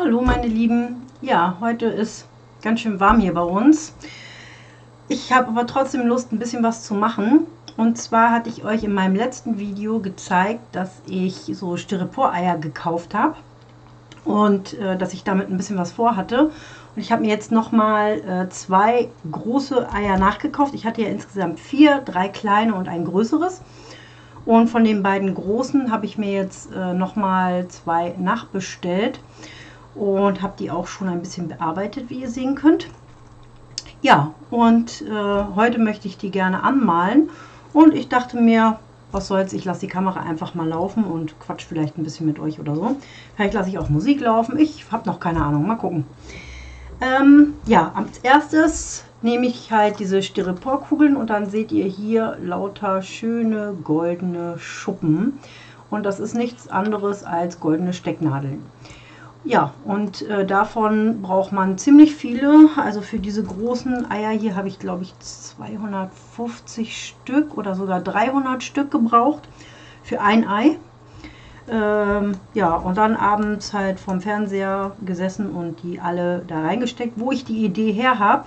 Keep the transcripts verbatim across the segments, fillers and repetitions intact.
Hallo meine Lieben, ja, heute ist ganz schön warm hier bei uns. Ich habe aber trotzdem Lust, ein bisschen was zu machen. Und zwar hatte ich euch in meinem letzten Video gezeigt, dass ich so Styropor-Eier gekauft habe und äh, dass ich damit ein bisschen was vorhatte. Und ich habe mir jetzt nochmal äh, zwei große Eier nachgekauft. Ich hatte ja insgesamt vier, drei kleine und ein größeres. Und von den beiden großen habe ich mir jetzt äh, nochmal zwei nachbestellt und habe die auch schon ein bisschen bearbeitet, wie ihr sehen könnt. Ja, und äh, heute möchte ich die gerne anmalen und ich dachte mir, was soll's, ich lasse die Kamera einfach mal laufen und quatsch vielleicht ein bisschen mit euch oder so. Vielleicht lasse ich auch Musik laufen, ich habe noch keine Ahnung, mal gucken. Ähm, ja, als erstes nehme ich halt diese Styroporkugeln und dann seht ihr hier lauter schöne goldene Schuppen. Und das ist nichts anderes als goldene Stecknadeln. Ja, und äh, davon braucht man ziemlich viele. Also für diese großen Eier hier habe ich, glaube ich, zweihundertfünfzig Stück oder sogar dreihundert Stück gebraucht für ein Ei. Ähm, ja, und dann abends halt vom Fernseher gesessen und die alle da reingesteckt, wo ich die Idee her habe.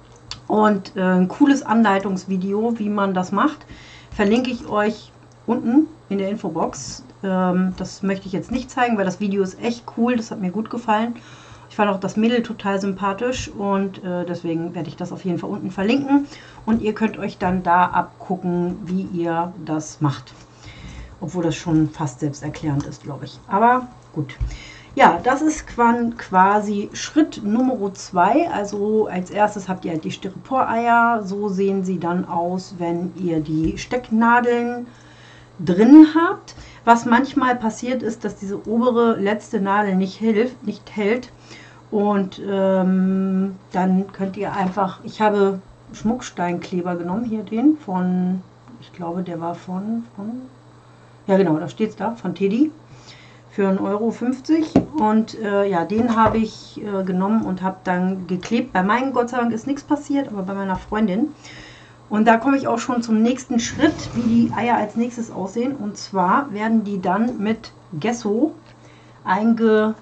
Und äh, ein cooles Anleitungsvideo, wie man das macht, verlinke ich euch unten in der Infobox. Ähm, das möchte ich jetzt nicht zeigen, weil das Video ist echt cool, das hat mir gut gefallen. Ich fand auch das Mädel total sympathisch und äh, deswegen werde ich das auf jeden Fall unten verlinken. Und ihr könnt euch dann da abgucken, wie ihr das macht. Obwohl das schon fast selbsterklärend ist, glaube ich. Aber gut. Ja, das ist quasi Schritt Nummer zwei. Also als erstes habt ihr halt die Styropor-Eier. So sehen sie dann aus, wenn ihr die Stecknadeln drin habt. Was manchmal passiert ist, dass diese obere letzte Nadel nicht, hilft, nicht hält. Und ähm, dann könnt ihr einfach, ich habe Schmucksteinkleber genommen, hier den von, ich glaube der war von, von ja genau, da steht es da, von Teddy. Für ein Euro fünfzig und äh, ja, den habe ich äh, genommen und habe dann geklebt. Bei meinen, Gott sei Dank, ist nichts passiert, aber bei meiner Freundin. Und da komme ich auch schon zum nächsten Schritt, wie die Eier als nächstes aussehen. Und zwar werden die dann mit Gesso eingepinselt,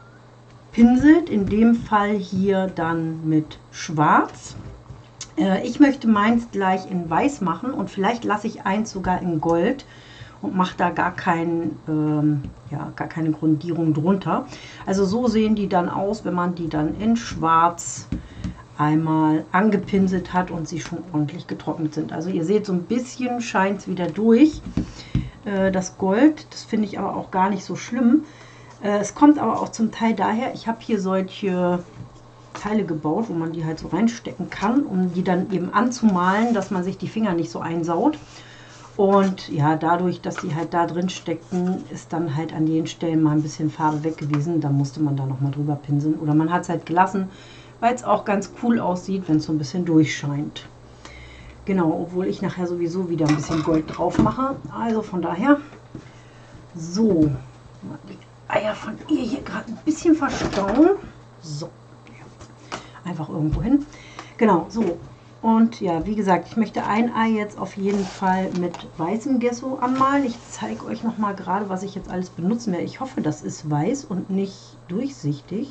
in dem Fall hier dann mit Schwarz. Äh, ich möchte meins gleich in Weiß machen und vielleicht lasse ich eins sogar in Gold und mache da gar, kein, ähm, ja, gar keine Grundierung drunter. Also so sehen die dann aus, wenn man die dann in Schwarz einmal angepinselt hat und sie schon ordentlich getrocknet sind. Also ihr seht, so ein bisschen scheint es wieder durch. Äh, das Gold, das finde ich aber auch gar nicht so schlimm. Äh, es kommt aber auch zum Teil daher, ich habe hier solche Teile gebaut, wo man die halt so reinstecken kann, um die dann eben anzumalen, dass man sich die Finger nicht so einsaut. Und ja, dadurch, dass die halt da drin steckten, ist dann halt an den Stellen mal ein bisschen Farbe weg gewesen. Da musste man da nochmal drüber pinseln. Oder man hat es halt gelassen, weil es auch ganz cool aussieht, wenn es so ein bisschen durchscheint. Genau, obwohl ich nachher sowieso wieder ein bisschen Gold drauf mache. Also von daher, so, die Eier von ihr hier gerade ein bisschen verstauen. So, einfach irgendwo hin. Genau, so. Und ja, wie gesagt, ich möchte ein Ei jetzt auf jeden Fall mit weißem Gesso anmalen. Ich zeige euch noch mal gerade, was ich jetzt alles benutzen werde. Ich hoffe, das ist weiß und nicht durchsichtig.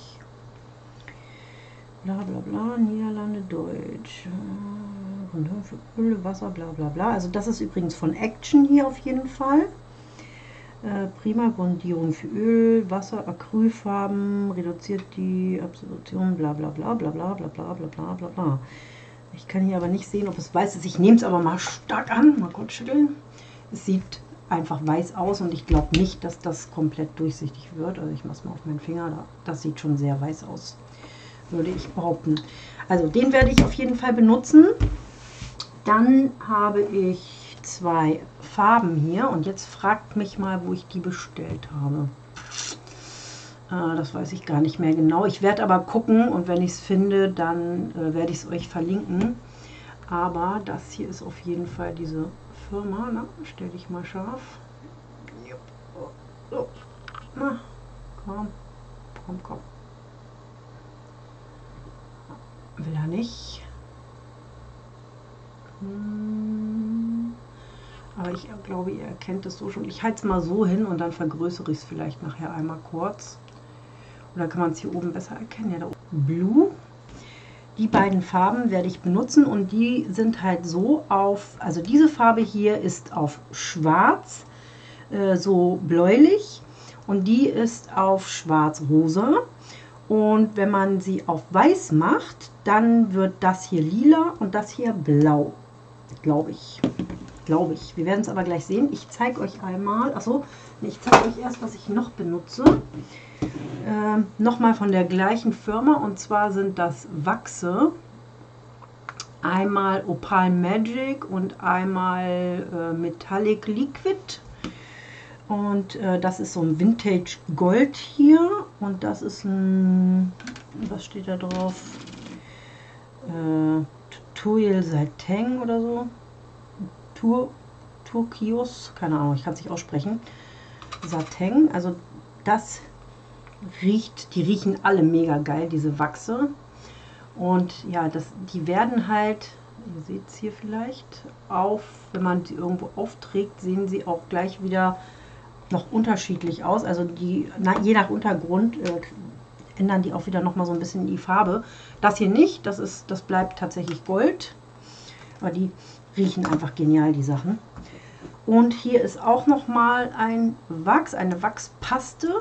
Bla bla bla, Niederlande, Deutsch. Für Öl, Wasser, bla bla bla. Also das ist übrigens von Action hier auf jeden Fall. Äh, prima Grundierung für Öl, Wasser, Acrylfarben, reduziert die Absorption, bla bla bla bla bla bla bla bla bla bla bla. Ich kann hier aber nicht sehen, ob es weiß ist. Ich nehme es aber mal stark an. Mal kurz schütteln. Es sieht einfach weiß aus und ich glaube nicht, dass das komplett durchsichtig wird. Also ich mache es mal auf meinen Finger. Das sieht schon sehr weiß aus, würde ich behaupten. Also den werde ich auf jeden Fall benutzen. Dann habe ich zwei Farben hier und jetzt fragt mich mal, wo ich die bestellt habe. Das weiß ich gar nicht mehr genau. Ich werde aber gucken und wenn ich es finde, dann äh, werde ich es euch verlinken. Aber das hier ist auf jeden Fall diese Firma. Na, stell dich mal scharf. So. Na, komm, komm, komm. Will er nicht. Hm. Aber ich glaube, ihr erkennt es so schon. Ich halte es mal so hin und dann vergrößere ich es vielleicht nachher einmal kurz. Oder kann man es hier oben besser erkennen? Ja, da oben. Blue. Die beiden Farben werde ich benutzen und die sind halt so auf, also diese Farbe hier ist auf schwarz, äh, so bläulich, und die ist auf schwarz-rosa. Und wenn man sie auf weiß macht, dann wird das hier lila und das hier blau, glaube ich. Glaube ich. Wir werden es aber gleich sehen. Ich zeige euch einmal, achso, ich zeige euch erst, was ich noch benutze. Ähm, Nochmal von der gleichen Firma, und zwar sind das Wachse. Einmal Opal Magic und einmal äh, Metallic Liquid. Und äh, das ist so ein Vintage Gold hier. Und das ist ein, was steht da drauf? Äh, Tuil Satin oder so. Tur, Turkios, keine Ahnung, ich kann es nicht aussprechen. Satin, also das riecht, die riechen alle mega geil, diese Wachse. Und ja, das, die werden halt, ihr seht es hier vielleicht, auf, wenn man sie irgendwo aufträgt, sehen sie auch gleich wieder noch unterschiedlich aus. Also die, na, je nach Untergrund äh, ändern die auch wieder noch mal so ein bisschen die Farbe. Das hier nicht, das ist, das bleibt tatsächlich Gold. Aber die riechen einfach genial, die Sachen. Und hier ist auch noch mal ein Wachs, eine Wachspaste.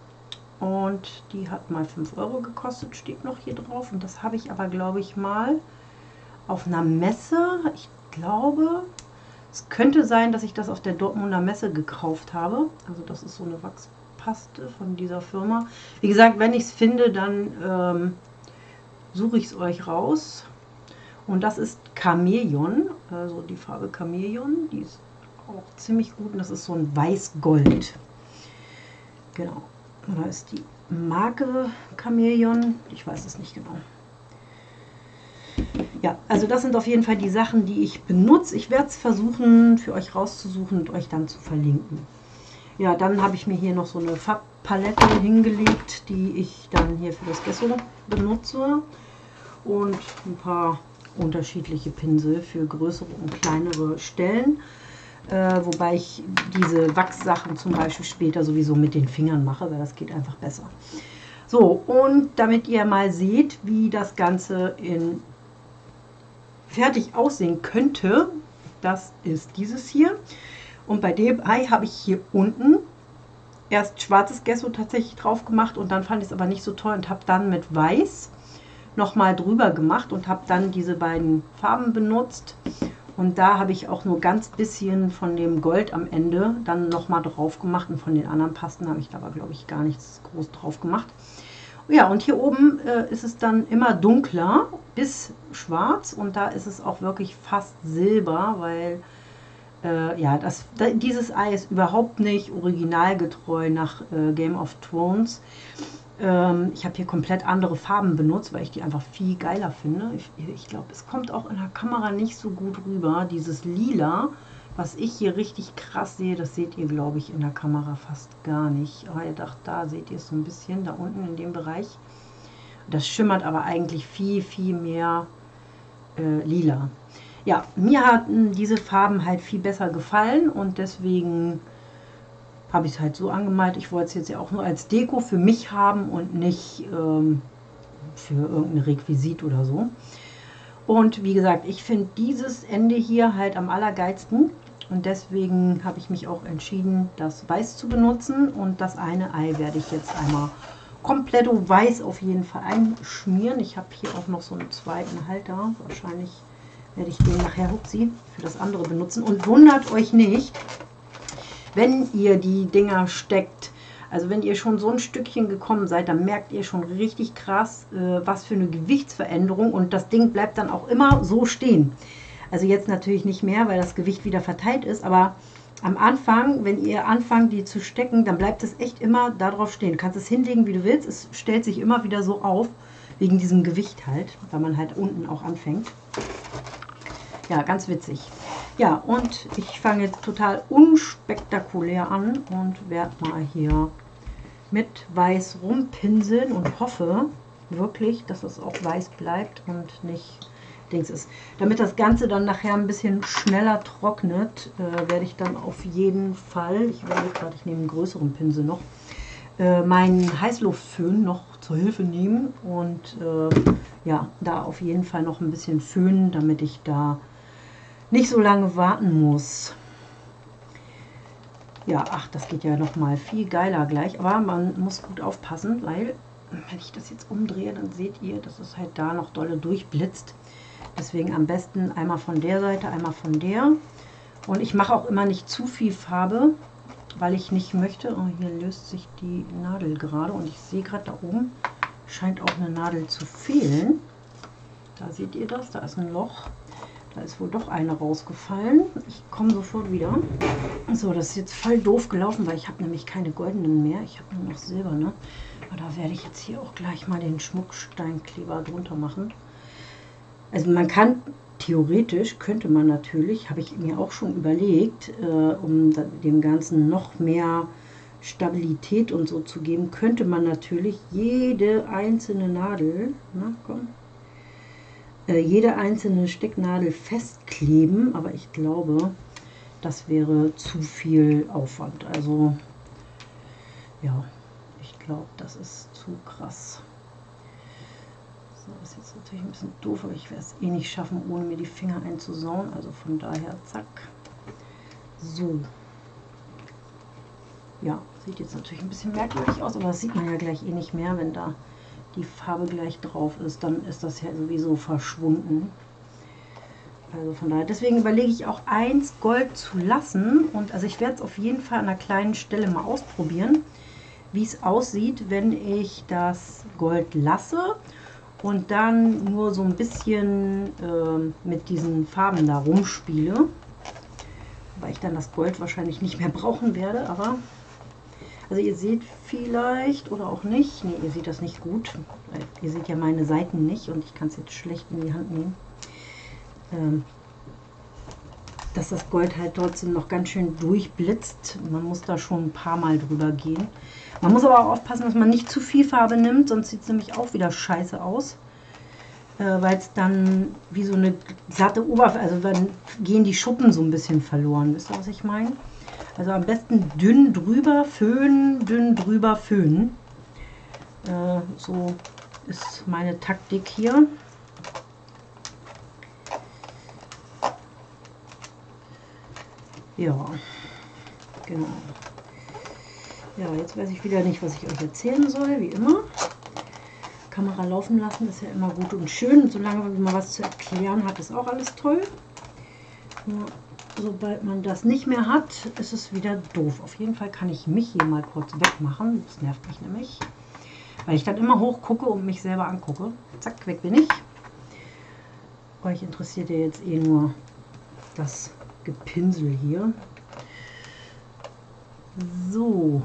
Und die hat mal fünf Euro gekostet, steht noch hier drauf. Und das habe ich aber, glaube ich, mal auf einer Messe, ich glaube, es könnte sein, dass ich das auf der Dortmunder Messe gekauft habe. Also das ist so eine Wachspaste von dieser Firma. Wie gesagt, wenn ich es finde, dann ähm, suche ich es euch raus. Und das ist Chamäleon, also die Farbe Chamäleon, die ist auch ziemlich gut. Und das ist so ein Weiß-Gold. Genau. Da ist die Marke Chamäleon, ich weiß es nicht genau. Ja, also das sind auf jeden Fall die Sachen, die ich benutze. Ich werde es versuchen, für euch rauszusuchen und euch dann zu verlinken. Ja, dann habe ich mir hier noch so eine Farbpalette hingelegt, die ich dann hier für das Gesso benutze. Und ein paar unterschiedliche Pinsel für größere und kleinere Stellen. Äh, wobei ich diese Wachssachen zum Beispiel später sowieso mit den Fingern mache, weil das geht einfach besser. So, und damit ihr mal seht, wie das Ganze in fertig aussehen könnte, das ist dieses hier. Und bei dem Ei habe ich hier unten erst schwarzes Gesso tatsächlich drauf gemacht und dann fand ich es aber nicht so toll und habe dann mit Weiß nochmal drüber gemacht und habe dann diese beiden Farben benutzt. Und da habe ich auch nur ganz bisschen von dem Gold am Ende dann nochmal drauf gemacht. Und von den anderen Pasten habe ich da aber, glaube ich, gar nichts groß drauf gemacht. Ja, und hier oben äh, ist es dann immer dunkler bis schwarz. Und da ist es auch wirklich fast silber, weil äh, ja, das, da, dieses Ei ist überhaupt nicht originalgetreu nach äh, Game of Thrones. Ähm, ich habe hier komplett andere Farben benutzt, weil ich die einfach viel geiler finde. Ich, ich glaube, es kommt auch in der Kamera nicht so gut rüber. Dieses Lila, was ich hier richtig krass sehe, das seht ihr, glaube ich, in der Kamera fast gar nicht. Aber ihr dacht, da seht ihr es so ein bisschen, da unten in dem Bereich. Das schimmert aber eigentlich viel, viel mehr äh, lila. Ja, mir hatten diese Farben halt viel besser gefallen und deswegen habe ich es halt so angemalt. Ich wollte es jetzt ja auch nur als Deko für mich haben und nicht ähm, für irgendein Requisit oder so. Und wie gesagt, ich finde dieses Ende hier halt am allergeilsten. Und deswegen habe ich mich auch entschieden, das Weiß zu benutzen. Und das eine Ei werde ich jetzt einmal komplett weiß auf jeden Fall einschmieren. Ich habe hier auch noch so einen zweiten Halter. Wahrscheinlich werde ich den nachher, hupsi, für das andere benutzen. Und wundert euch nicht, wenn ihr die Dinger steckt, also wenn ihr schon so ein Stückchen gekommen seid, dann merkt ihr schon richtig krass, äh, was für eine Gewichtsveränderung, und das Ding bleibt dann auch immer so stehen. Also jetzt natürlich nicht mehr, weil das Gewicht wieder verteilt ist, aber am Anfang, wenn ihr anfangt, die zu stecken, dann bleibt es echt immer darauf stehen. Du kannst es hinlegen, wie du willst, es stellt sich immer wieder so auf, wegen diesem Gewicht halt, weil man halt unten auch anfängt. Ja, ganz witzig. Ja, und ich fange jetzt total unspektakulär an und werde mal hier mit Weiß rumpinseln und hoffe wirklich, dass es auch weiß bleibt und nicht Dings ist. Damit das Ganze dann nachher ein bisschen schneller trocknet, äh, werde ich dann auf jeden Fall, ich werde gerade, ich nehme einen größeren Pinsel noch, äh, meinen Heißluftföhn noch zur Hilfe nehmen und äh, ja, da auf jeden Fall noch ein bisschen föhnen, damit ich da nicht so lange warten muss. Ja, ach, das geht ja noch mal viel geiler gleich, aber man muss gut aufpassen, weil, wenn ich das jetzt umdrehe, dann seht ihr, dass es halt da noch dolle durchblitzt. Deswegen am besten einmal von der Seite, einmal von der. Und ich mache auch immer nicht zu viel Farbe, weil ich nicht möchte. Oh, hier löst sich die Nadel gerade und ich sehe gerade da oben scheint auch eine Nadel zu fehlen. Da seht ihr das, da ist ein Loch. Da ist wohl doch eine rausgefallen. Ich komme sofort wieder. So, das ist jetzt voll doof gelaufen, weil ich habe nämlich keine goldenen mehr. Ich habe nur noch silberne. Aber da werde ich jetzt hier auch gleich mal den Schmucksteinkleber drunter machen. Also man kann, theoretisch könnte man natürlich, habe ich mir auch schon überlegt, äh, um dem Ganzen noch mehr Stabilität und so zu geben, könnte man natürlich jede einzelne Nadel, na komm, jede einzelne Stecknadel festkleben, aber ich glaube, das wäre zu viel Aufwand. Also ja, ich glaube, das ist zu krass. So, das ist jetzt natürlich ein bisschen doof, aber ich werde es eh nicht schaffen, ohne mir die Finger einzusauen. Also von daher, zack. So. Ja, sieht jetzt natürlich ein bisschen merkwürdig aus, aber das sieht man ja gleich eh nicht mehr, wenn da die Farbe gleich drauf ist, dann ist das ja sowieso verschwunden. Also von daher, deswegen überlege ich auch eins Gold zu lassen und also ich werde es auf jeden Fall an einer kleinen Stelle mal ausprobieren, wie es aussieht, wenn ich das Gold lasse und dann nur so ein bisschen äh, mit diesen Farben da rumspiele, weil ich dann das Gold wahrscheinlich nicht mehr brauchen werde, aber also ihr seht vielleicht oder auch nicht, nee, ihr seht das nicht gut, weil ihr seht ja meine Seiten nicht und ich kann es jetzt schlecht in die Hand nehmen, ähm, dass das Gold halt trotzdem noch ganz schön durchblitzt. Man muss da schon ein paar Mal drüber gehen. Man muss aber auch aufpassen, dass man nicht zu viel Farbe nimmt, sonst sieht es nämlich auch wieder scheiße aus, äh, weil es dann wie so eine glatte Oberfläche, also dann gehen die Schuppen so ein bisschen verloren, wisst ihr, was ich meine? Also am besten dünn drüber föhnen, dünn drüber föhnen. Äh, so ist meine Taktik hier. Ja, genau. Ja, jetzt weiß ich wieder nicht, was ich euch erzählen soll, wie immer. Kamera laufen lassen ist ja immer gut und schön. Und solange man was zu erklären hat, ist auch alles toll. Ja. Sobald man das nicht mehr hat, ist es wieder doof. Auf jeden Fall kann ich mich hier mal kurz wegmachen. Das nervt mich nämlich. Weil ich dann immer hoch gucke und mich selber angucke. Zack, weg bin ich. Euch interessiert ja jetzt eh nur das Gepinsel hier. So.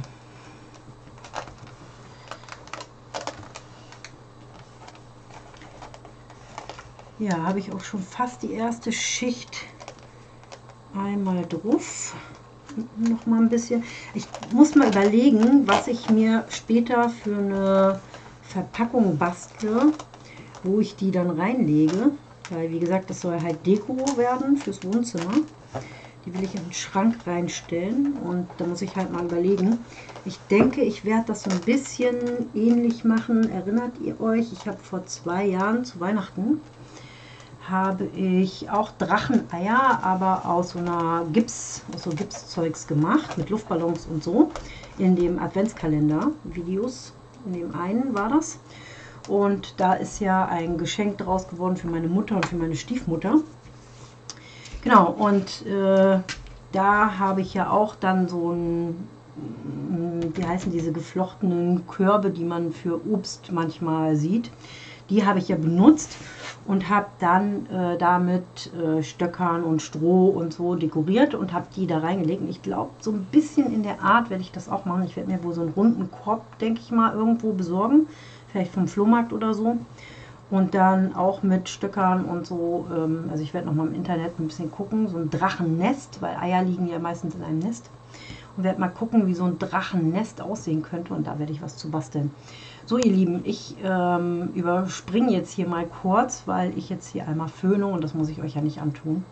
Ja, habe ich auch schon fast die erste Schicht einmal drauf, noch mal ein bisschen. Ich muss mal überlegen, was ich mir später für eine Verpackung bastle, wo ich die dann reinlege, weil wie gesagt, das soll halt Deko werden fürs Wohnzimmer. Die will ich in den Schrank reinstellen und da muss ich halt mal überlegen. Ich denke, ich werde das so ein bisschen ähnlich machen. Erinnert ihr euch? Ich habe vor zwei Jahren zu Weihnachten habe ich auch Dracheneier, aber aus so einer Gips, aus so Gipszeugs gemacht, mit Luftballons und so, in dem Adventskalender-Videos, in dem einen war das. Und da ist ja ein Geschenk draus geworden für meine Mutter und für meine Stiefmutter. Genau, und äh, da habe ich ja auch dann so ein, wie heißen diese geflochtenen Körbe, die man für Obst manchmal sieht. Die habe ich ja benutzt und habe dann äh, damit äh, Stöckern und Stroh und so dekoriert und habe die da reingelegt. Und ich glaube, so ein bisschen in der Art werde ich das auch machen. Ich werde mir wohl so einen runden Korb, denke ich mal, irgendwo besorgen. Vielleicht vom Flohmarkt oder so. Und dann auch mit Stöckern und so. Ähm, also ich werde noch mal im Internet ein bisschen gucken. So ein Drachennest, weil Eier liegen ja meistens in einem Nest. Und werde mal gucken, wie so ein Drachennest aussehen könnte. Und da werde ich was zu basteln. So ihr Lieben, ich ähm, überspringe jetzt hier mal kurz, weil ich jetzt hier einmal föhne und das muss ich euch ja nicht antun.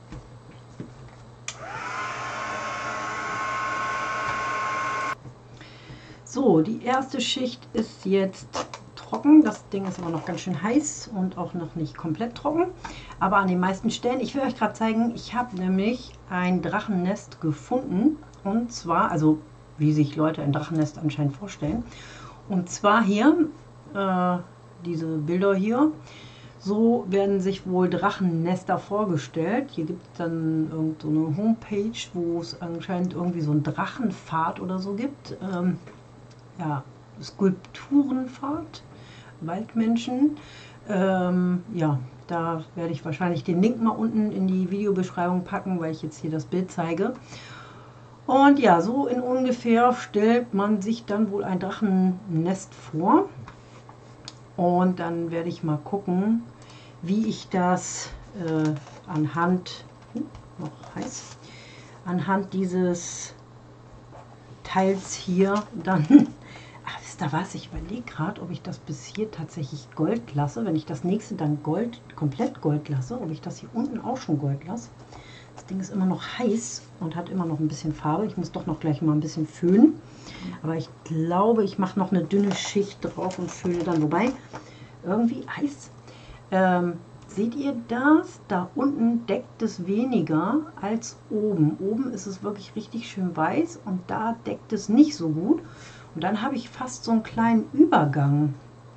So, die erste Schicht ist jetzt trocken. Das Ding ist aber noch ganz schön heiß und auch noch nicht komplett trocken. Aber an den meisten Stellen, ich will euch gerade zeigen, ich habe nämlich ein Drachennest gefunden. Und zwar, also wie sich Leute ein Drachennest anscheinend vorstellen. Und zwar hier, äh, diese Bilder hier. So werden sich wohl Drachennester vorgestellt. Hier gibt es dann irgend so eine Homepage, wo es anscheinend irgendwie so einen Drachenpfad oder so gibt. Ähm, ja, Skulpturenpfad, Waldmenschen. Ähm, ja, da werde ich wahrscheinlich den Link mal unten in die Videobeschreibung packen, weil ich jetzt hier das Bild zeige. Und ja, so in ungefähr stellt man sich dann wohl ein Drachennest vor. Und dann werde ich mal gucken, wie ich das äh, anhand, uh, noch heiß, anhand dieses Teils hier dann, ach, wisst ihr was, ich überlege gerade, ob ich das bis hier tatsächlich Gold lasse, wenn ich das nächste dann Gold, komplett Gold lasse, ob ich das hier unten auch schon Gold lasse. Das Ding ist immer noch heiß und hat immer noch ein bisschen Farbe. Ich muss doch noch gleich mal ein bisschen föhnen. Aber ich glaube, ich mache noch eine dünne Schicht drauf und föhne dann. Wobei, irgendwie heiß. Ähm, seht ihr das? Da unten deckt es weniger als oben. Oben ist es wirklich richtig schön weiß und da deckt es nicht so gut. Und dann habe ich fast so einen kleinen Übergang.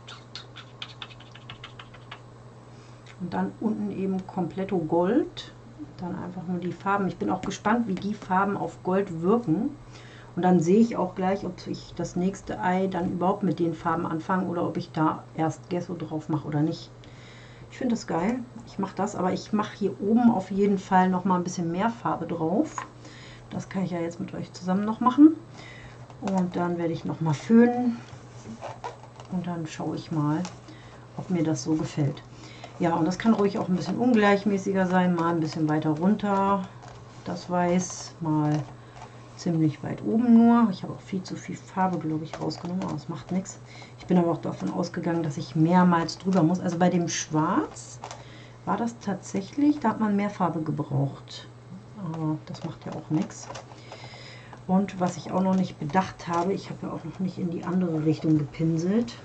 Und dann unten eben kompletto Gold. Dann einfach nur die Farben. Ich bin auch gespannt, wie die Farben auf Gold wirken. Und dann sehe ich auch gleich, ob ich das nächste Ei dann überhaupt mit den Farben anfange oder ob ich da erst Gesso drauf mache oder nicht. Ich finde das geil. Ich mache das, aber ich mache hier oben auf jeden Fall noch mal ein bisschen mehr Farbe drauf. Das kann ich ja jetzt mit euch zusammen noch machen. Und dann werde ich noch mal föhnen. Und dann schaue ich mal, ob mir das so gefällt. Ja, und das kann ruhig auch ein bisschen ungleichmäßiger sein. Mal ein bisschen weiter runter, das Weiß, mal ziemlich weit oben nur. Ich habe auch viel zu viel Farbe, glaube ich, rausgenommen, aber das macht nichts. Ich bin aber auch davon ausgegangen, dass ich mehrmals drüber muss. Also bei dem Schwarz war das tatsächlich, da hat man mehr Farbe gebraucht. Aber das macht ja auch nichts. Und was ich auch noch nicht bedacht habe, ich habe ja auch noch nicht in die andere Richtung gepinselt.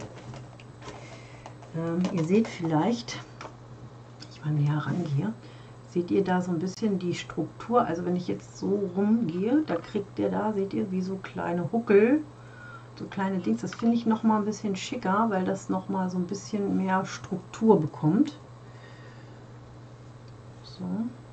Ähm, ihr seht vielleicht, ich mal näher rangehe, seht ihr da so ein bisschen die Struktur. Also wenn ich jetzt so rumgehe, da kriegt der da, seht ihr, wie so kleine Huckel, so kleine Dings. Das finde ich noch mal ein bisschen schicker, weil das noch mal so ein bisschen mehr Struktur bekommt. So.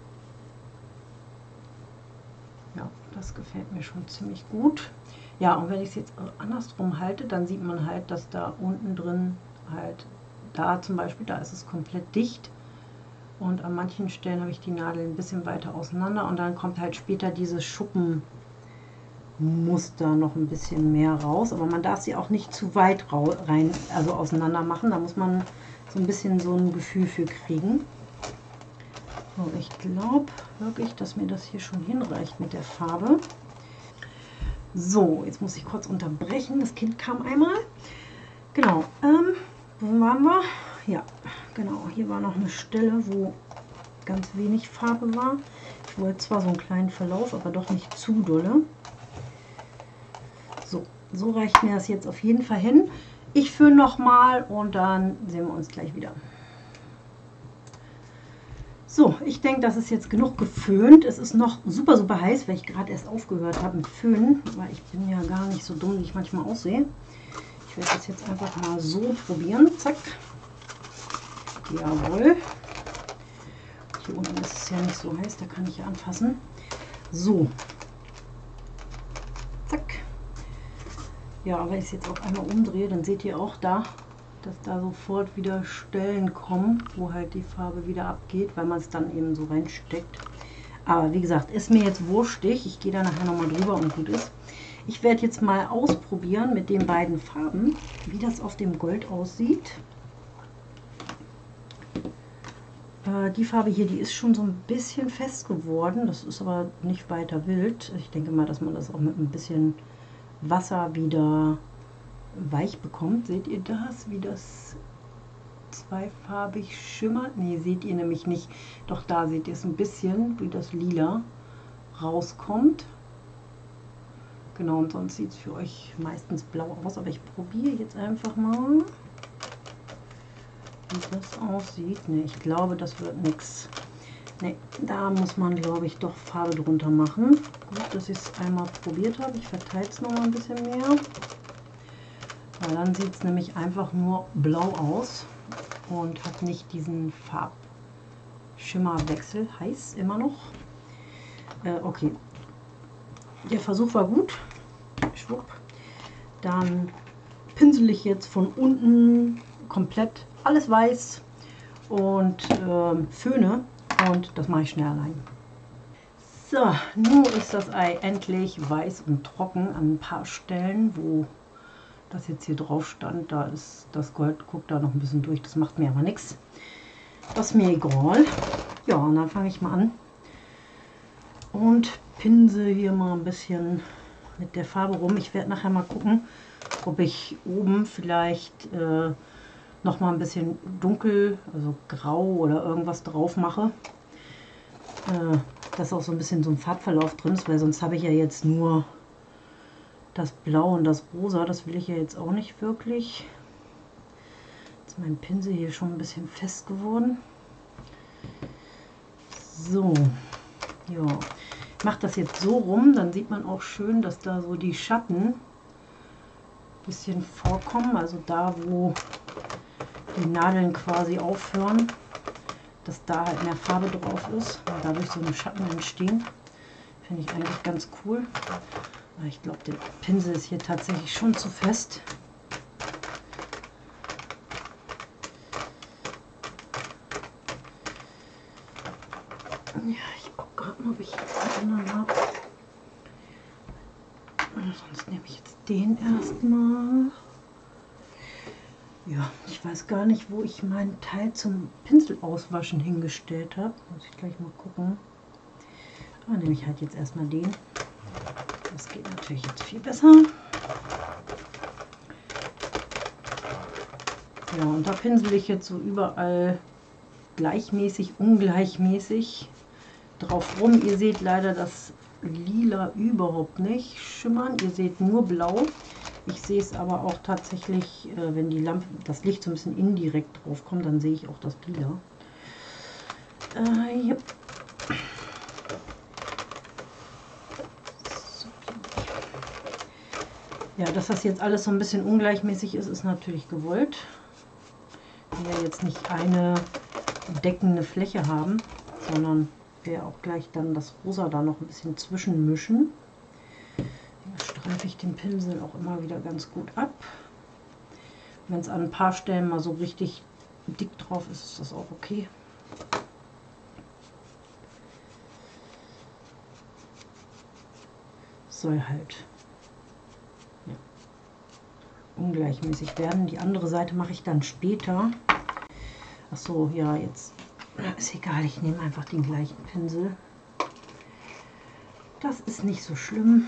Ja, das gefällt mir schon ziemlich gut. Ja, und wenn ich es jetzt andersrum halte, dann sieht man halt, dass da unten drin halt, da zum Beispiel, da ist es komplett dicht. Und an manchen Stellen habe ich die Nadel ein bisschen weiter auseinander und dann kommt halt später dieses Schuppenmuster noch ein bisschen mehr raus. Aber man darf sie auch nicht zu weit rein, also auseinander machen. Da muss man so ein bisschen so ein Gefühl für kriegen. So, ich glaube wirklich, dass mir das hier schon hinreicht mit der Farbe. So, jetzt muss ich kurz unterbrechen. Das Kind kam einmal. Genau. Ähm, wo waren wir? Ja, genau. Hier war noch eine Stelle, wo ganz wenig Farbe war. Ich wollte zwar so einen kleinen Verlauf, aber doch nicht zu dolle. So, so reicht mir das jetzt auf jeden Fall hin. Ich föhne noch mal und dann sehen wir uns gleich wieder. So, ich denke, das ist jetzt genug geföhnt. Es ist noch super, super heiß, weil ich gerade erst aufgehört habe mit Föhnen, weil ich bin ja gar nicht so dumm, wie ich manchmal aussehe. Ich werde das jetzt einfach mal so probieren. Zack. Jawohl. Hier unten ist es ja nicht so heiß, da kann ich ja anfassen. So. Zack. Ja, wenn ich es jetzt auch einmal umdrehe, dann seht ihr auch da, dass da sofort wieder Stellen kommen, wo halt die Farbe wieder abgeht, weil man es dann eben so reinsteckt. Aber wie gesagt, ist mir jetzt wurstig. Ich gehe da nachher nochmal drüber und gut ist. Ich werde jetzt mal ausprobieren mit den beiden Farben, wie das auf dem Gold aussieht. Äh, die Farbe hier, die ist schon so ein bisschen fest geworden. Das ist aber nicht weiter wild. Ich denke mal, dass man das auch mit ein bisschen Wasser wieder weich bekommt. Seht ihr das, wie das zweifarbig schimmert? Ne, seht ihr nämlich nicht. Doch da seht ihr es ein bisschen, wie das Lila rauskommt. Genau, und sonst sieht es für euch meistens blau aus, aber ich probiere jetzt einfach mal, wie das aussieht. Ne, ich glaube, das wird nichts. Ne, da muss man, glaube ich, doch Farbe drunter machen. Gut, dass ich es einmal probiert habe. Ich verteile es noch mal ein bisschen mehr. Weil dann sieht es nämlich einfach nur blau aus und hat nicht diesen Farbschimmerwechsel. Heiß immer noch. Äh, okay. Der Versuch war gut. Schwupp. Dann pinsel ich jetzt von unten komplett alles weiß und äh, föhne, und das mache ich schnell allein. So, nun ist das Ei endlich weiß und trocken an ein paar Stellen, wo das jetzt hier drauf stand. Da ist das Gold, guckt da noch ein bisschen durch, das macht mir aber nichts. Das ist mir egal. Ja, und dann fange ich mal an und pinsel hier mal ein bisschen mit der Farbe rum. Ich werde nachher mal gucken, ob ich oben vielleicht äh, noch mal ein bisschen dunkel, also grau oder irgendwas drauf mache, äh, dass auch so ein bisschen so ein Farbverlauf drin ist, weil sonst habe ich ja jetzt nur das Blau und das Rosa. Das will ich ja jetzt auch nicht wirklich. Jetzt ist mein Pinsel hier schon ein bisschen fest geworden. So, ja. Ich mache das jetzt so rum, dann sieht man auch schön, dass da so die Schatten ein bisschen vorkommen, also da, wo die Nadeln quasi aufhören, dass da halt mehr Farbe drauf ist und dadurch so eine Schatten entstehen. Finde ich eigentlich ganz cool. Aber ich glaube, der Pinsel ist hier tatsächlich schon zu fest. Ja, ich gucke gerade mal, ob ich jetzt einen anderen habe. Sonst nehme ich jetzt den erstmal. Ja, ich weiß gar nicht, wo ich meinen Teil zum Pinsel auswaschen hingestellt habe. Muss ich gleich mal gucken. Dann nehme ich halt jetzt erstmal den. Das geht natürlich jetzt viel besser. Ja, und da pinsel ich jetzt so überall gleichmäßig, ungleichmäßig drauf rum. Ihr seht leider das Lila überhaupt nicht schimmern. Ihr seht nur blau. Ich sehe es aber auch tatsächlich, äh, wenn die Lampe, das Licht so ein bisschen indirekt drauf kommt, dann sehe ich auch das Lila. Äh, ja. So. Ja, dass das jetzt alles so ein bisschen ungleichmäßig ist, ist natürlich gewollt. Wir ja jetzt nicht eine deckende Fläche haben, sondern wir auch gleich dann das Rosa da noch ein bisschen zwischenmischen. Da streife ich den Pinsel auch immer wieder ganz gut ab. Wenn es an ein paar Stellen mal so richtig dick drauf ist, ist das auch okay. Soll halt ja, ungleichmäßig werden. Die andere Seite mache ich dann später. Ach so, ja, jetzt ist egal, ich nehme einfach den gleichen Pinsel. Das ist nicht so schlimm.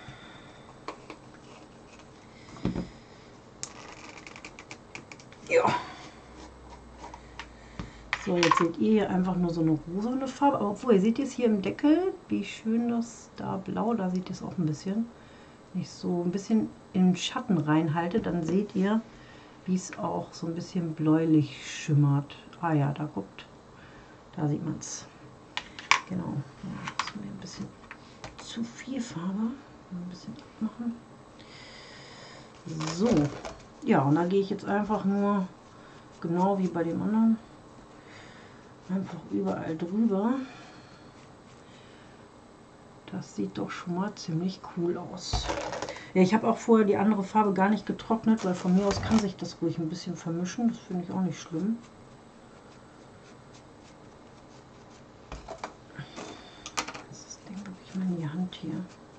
Ja. So, jetzt seht ihr hier einfach nur so eine rosane Farbe. Aber obwohl, ihr seht es hier im Deckel, wie schön das da blau, da seht ihr es auch ein bisschen. Wenn ich so ein bisschen im Schatten reinhalte, dann seht ihr, wie es auch so ein bisschen bläulich schimmert. Ah ja, da guckt. Da sieht man es. Genau. Das ist mir ein bisschen zu viel Farbe. Ein bisschen abmachen. So. Ja, und da gehe ich jetzt einfach nur, genau wie bei dem anderen, einfach überall drüber. Das sieht doch schon mal ziemlich cool aus. Ja, ich habe auch vorher die andere Farbe gar nicht getrocknet, weil von mir aus kann sich das ruhig ein bisschen vermischen. Das finde ich auch nicht schlimm. Das Ding habe ich mal in die Hand hier.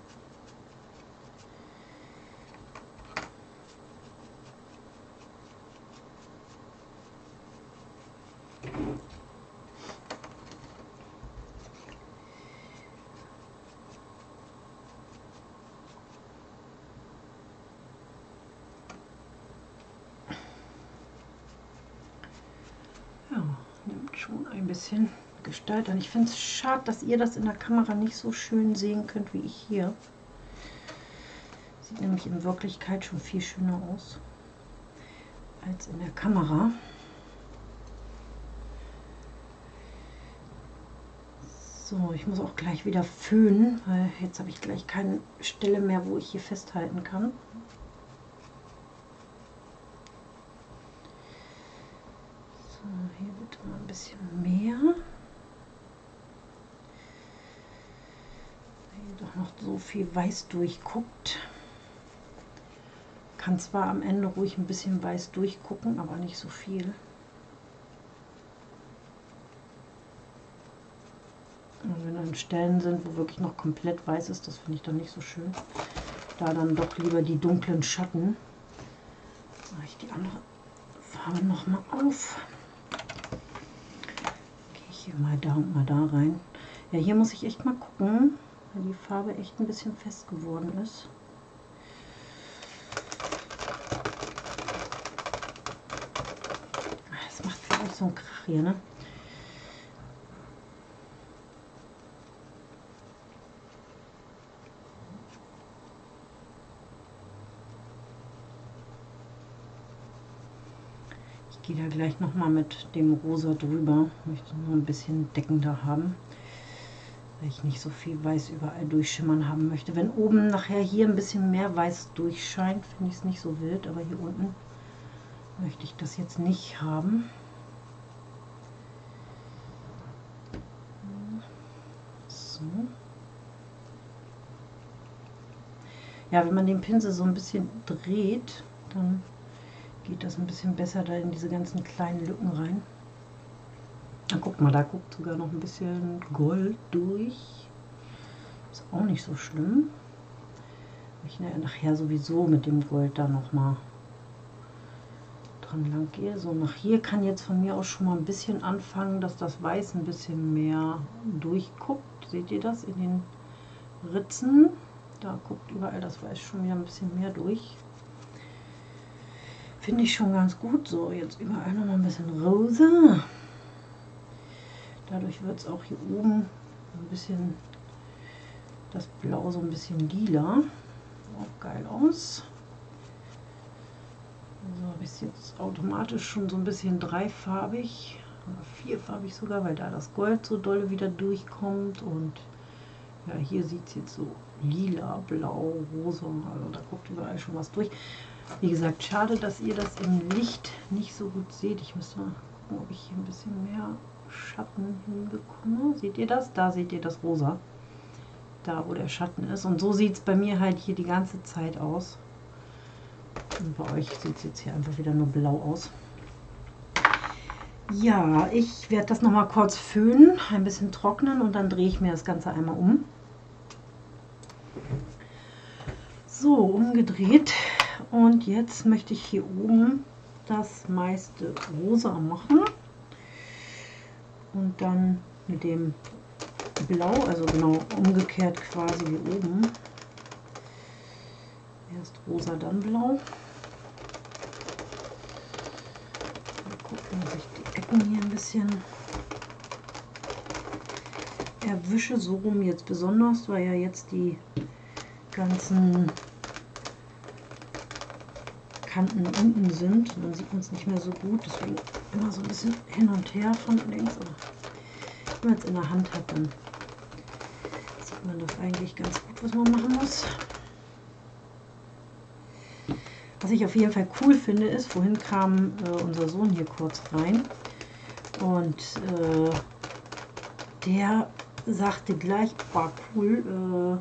Ja, nimmt schon ein bisschen Gestalt an. Ich finde es schade, dass ihr das in der Kamera nicht so schön sehen könnt wie ich hier. Sieht nämlich in Wirklichkeit schon viel schöner aus als in der Kamera. So, ich muss auch gleich wieder föhnen, weil jetzt habe ich gleich keine Stelle mehr, wo ich hier festhalten kann. So, hier bitte mal ein bisschen mehr. Hier doch noch so viel weiß durchguckt. Kann zwar am Ende ruhig ein bisschen weiß durchgucken, aber nicht so viel. Und wenn dann Stellen sind, wo wirklich noch komplett weiß ist, das finde ich dann nicht so schön. Da dann doch lieber die dunklen Schatten. Mache ich die andere Farbe noch mal auf. Gehe ich hier mal da und mal da rein. Ja, hier muss ich echt mal gucken, weil die Farbe echt ein bisschen fest geworden ist. Das macht für euch so einen Krach hier, ne? Ich gehe da gleich noch mal mit dem Rosa drüber. Ich möchte nur ein bisschen deckender haben, weil ich nicht so viel Weiß überall durchschimmern haben möchte. Wenn oben nachher hier ein bisschen mehr Weiß durchscheint, finde ich es nicht so wild, aber hier unten möchte ich das jetzt nicht haben. So. Ja, wenn man den Pinsel so ein bisschen dreht, dann geht das ein bisschen besser da in diese ganzen kleinen Lücken rein. Na, guck mal, da guckt sogar noch ein bisschen Gold durch. Ist auch nicht so schlimm. Ich nachher sowieso mit dem Gold da noch mal dran lang gehe. So, nach hier kann jetzt von mir aus schon mal ein bisschen anfangen, dass das Weiß ein bisschen mehr durchguckt. Seht ihr das in den Ritzen? Da guckt überall das Weiß schon wieder ein bisschen mehr durch. Finde ich schon ganz gut. So, jetzt überall noch mal ein bisschen rosa. Dadurch wird es auch hier oben ein bisschen, das Blau so ein bisschen lila. Auch geil aus. So habe ich es jetzt automatisch schon so ein bisschen dreifarbig oder vierfarbig sogar, weil da das Gold so doll wieder durchkommt. Und ja, hier sieht es jetzt so lila, blau, rosa. Also da guckt überall schon was durch. Wie gesagt, schade, dass ihr das im Licht nicht so gut seht. Ich müsste mal gucken, ob ich hier ein bisschen mehr Schatten hinbekomme. Seht ihr das? Da seht ihr das Rosa. Da, wo der Schatten ist. Und so sieht es bei mir halt hier die ganze Zeit aus. Und bei euch sieht es jetzt hier einfach wieder nur blau aus. Ja, ich werde das noch mal kurz föhnen, ein bisschen trocknen und dann drehe ich mir das Ganze einmal um. So, umgedreht. Und jetzt möchte ich hier oben das meiste rosa machen und dann mit dem Blau, also genau umgekehrt quasi wie oben. Erst rosa, dann blau. Mal gucken, dass ich die Ecken hier ein bisschen erwische, so rum jetzt besonders, weil ja jetzt die ganzen Kanten unten sind und dann sieht man es nicht mehr so gut, deswegen immer so ein bisschen hin und her von links. Aber wenn man es in der Hand hat, dann sieht man das eigentlich ganz gut, was man machen muss. Was ich auf jeden Fall cool finde, ist, vorhin kam äh, unser Sohn hier kurz rein und äh, der sagte gleich, oh cool,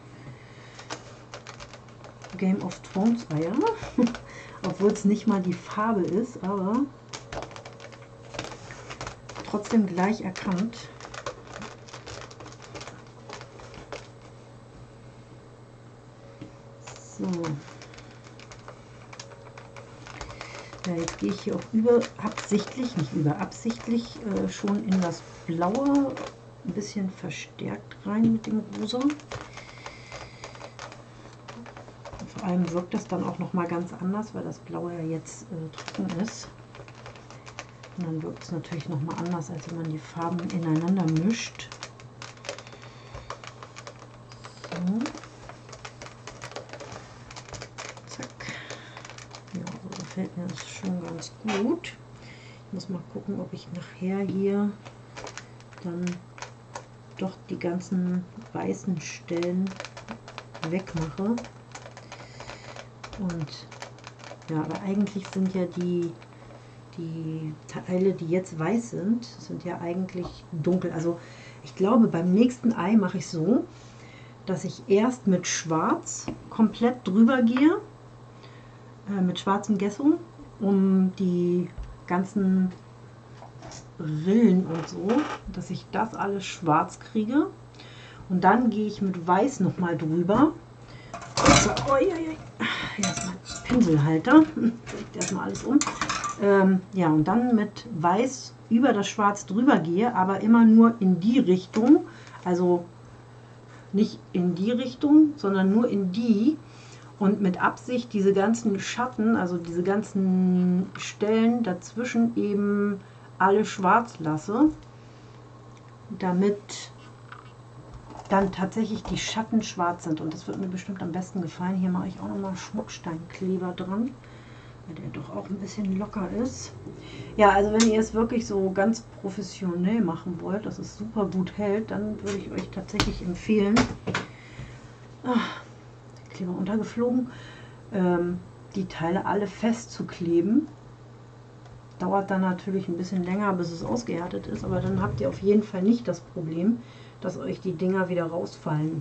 äh, Game of Thrones Eier. Obwohl es nicht mal die Farbe ist, aber trotzdem gleich erkannt. So. Ja, jetzt gehe ich hier auch über absichtlich, nicht über absichtlich, äh, schon in das Blaue ein bisschen verstärkt rein mit dem Rosa. Vor allem wirkt das dann auch noch mal ganz anders, weil das Blaue ja jetzt äh, trocken ist. Und dann wirkt es natürlich noch mal anders, als wenn man die Farben ineinander mischt. So. gefällt mir das schon ganz gut. Ich muss mal gucken, ob ich nachher hier dann doch die ganzen weißen Stellen wegmache. Und ja, aber eigentlich sind ja die, die Teile, die jetzt weiß sind, sind ja eigentlich dunkel. Also ich glaube, beim nächsten Ei mache ich so, dass ich erst mit Schwarz komplett drüber gehe, äh, mit schwarzem Gesso, um die ganzen Rillen und so, dass ich das alles schwarz kriege. Und dann gehe ich mit Weiß nochmal drüber. So, oh, ja, ja. Hier ist mein Pinselhalter. Ich erstmal alles um. Ähm, ja, und dann mit Weiß über das Schwarz drüber gehe, aber immer nur in die Richtung. Also nicht in die Richtung, sondern nur in die. Und mit Absicht diese ganzen Schatten, also diese ganzen Stellen dazwischen eben alle schwarz lasse, damit dann tatsächlich die Schatten schwarz sind. Und das wird mir bestimmt am besten gefallen. Hier mache ich auch nochmal Schmucksteinkleber dran, weil der doch auch ein bisschen locker ist. Ja, also wenn ihr es wirklich so ganz professionell machen wollt, dass es super gut hält, dann würde ich euch tatsächlich empfehlen, ach, Kleber untergeflogen, ähm, die Teile alle festzukleben. Dauert dann natürlich ein bisschen länger, bis es ausgehärtet ist, aber dann habt ihr auf jeden Fall nicht das Problem, dass euch die Dinger wieder rausfallen.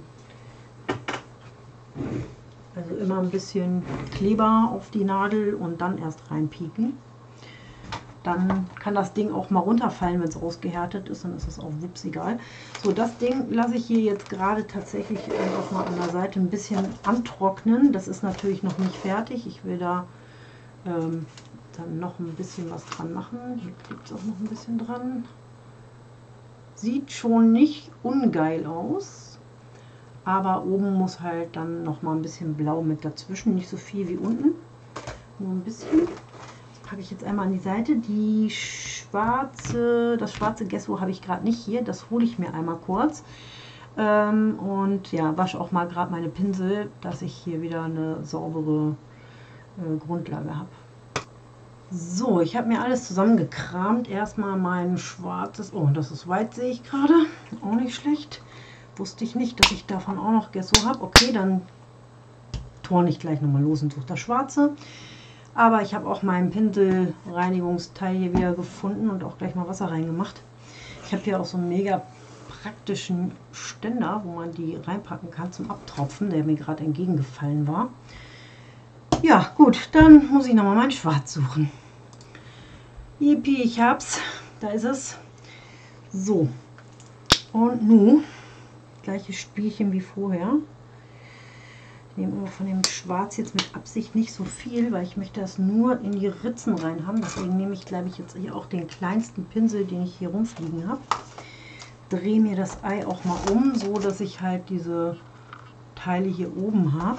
Also immer ein bisschen Kleber auf die Nadel und dann erst reinpieken. Dann kann das Ding auch mal runterfallen, wenn es ausgehärtet ist, dann ist es auch wups egal. So, das Ding lasse ich hier jetzt gerade tatsächlich auch mal an der Seite ein bisschen antrocknen. Das ist natürlich noch nicht fertig. Ich will da ähm, dann noch ein bisschen was dran machen. Hier klebt es auch noch ein bisschen dran. Sieht schon nicht ungeil aus, aber oben muss halt dann noch mal ein bisschen blau mit dazwischen. Nicht so viel wie unten, nur ein bisschen. Das packe ich jetzt einmal an die Seite. Die schwarze, das schwarze Gesso habe ich gerade nicht hier. Das hole ich mir einmal kurz. Ähm, und ja, wasche auch mal gerade meine Pinsel, dass ich hier wieder eine saubere äh, Grundlage habe. So, ich habe mir alles zusammengekramt. Erstmal mein schwarzes, oh, das ist White, sehe ich gerade. Auch nicht schlecht. Wusste ich nicht, dass ich davon auch noch Gesso habe. Okay, dann torne ich gleich nochmal los und suche das Schwarze. Aber ich habe auch meinen Pinselreinigungsteil hier wieder gefunden und auch gleich mal Wasser reingemacht. Ich habe hier auch so einen mega praktischen Ständer, wo man die reinpacken kann zum Abtropfen, der mir gerade entgegengefallen war. Ja, gut, dann muss ich nochmal mein Schwarz suchen. Yippie, ich hab's. Da ist es. So. Und nun, gleiches Spielchen wie vorher. Ich nehme aber von dem Schwarz jetzt mit Absicht nicht so viel, weil ich möchte das nur in die Ritzen rein haben. Deswegen nehme ich, glaube ich, jetzt hier auch den kleinsten Pinsel, den ich hier rumfliegen habe. Drehe mir das Ei auch mal um, so dass ich halt diese Teile hier oben habe.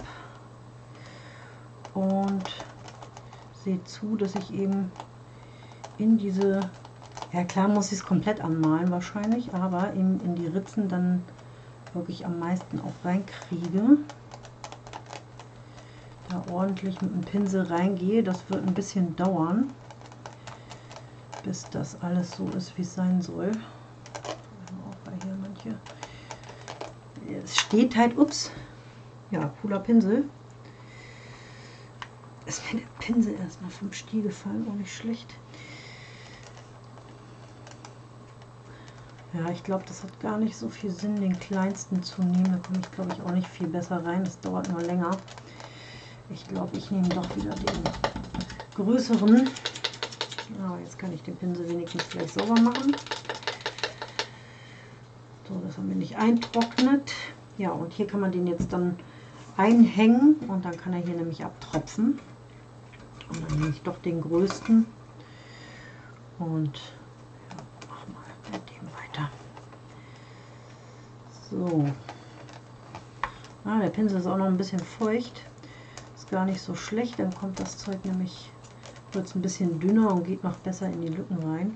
Und sehe zu, dass ich eben in diese, ja klar muss ich es komplett anmalen wahrscheinlich, aber eben in die Ritzen dann wirklich am meisten auch reinkriege. Da ordentlich mit dem Pinsel reingehe. Das wird ein bisschen dauern, bis das alles so ist, wie es sein soll. Auch bei hier manche. Es steht halt, ups, ja, cooler Pinsel. Ist mir der Pinsel erstmal vom Stiel gefallen, auch nicht schlecht. Ja, ich glaube, das hat gar nicht so viel Sinn, den kleinsten zu nehmen. Da komme ich, glaube ich, auch nicht viel besser rein. Das dauert nur länger. Ich glaube, ich nehme doch wieder den größeren. Ja, jetzt kann ich den Pinsel wenigstens gleich sauber machen. So, dass er mir nicht eintrocknet. Ja, und hier kann man den jetzt dann einhängen und dann kann er hier nämlich abtropfen. Und dann nehme ich doch den größten und ja, mach mal mit dem weiter. So. Ah, der Pinsel ist auch noch ein bisschen feucht. Ist gar nicht so schlecht, dann kommt das Zeug nämlich, wird es ein bisschen dünner und geht noch besser in die Lücken rein.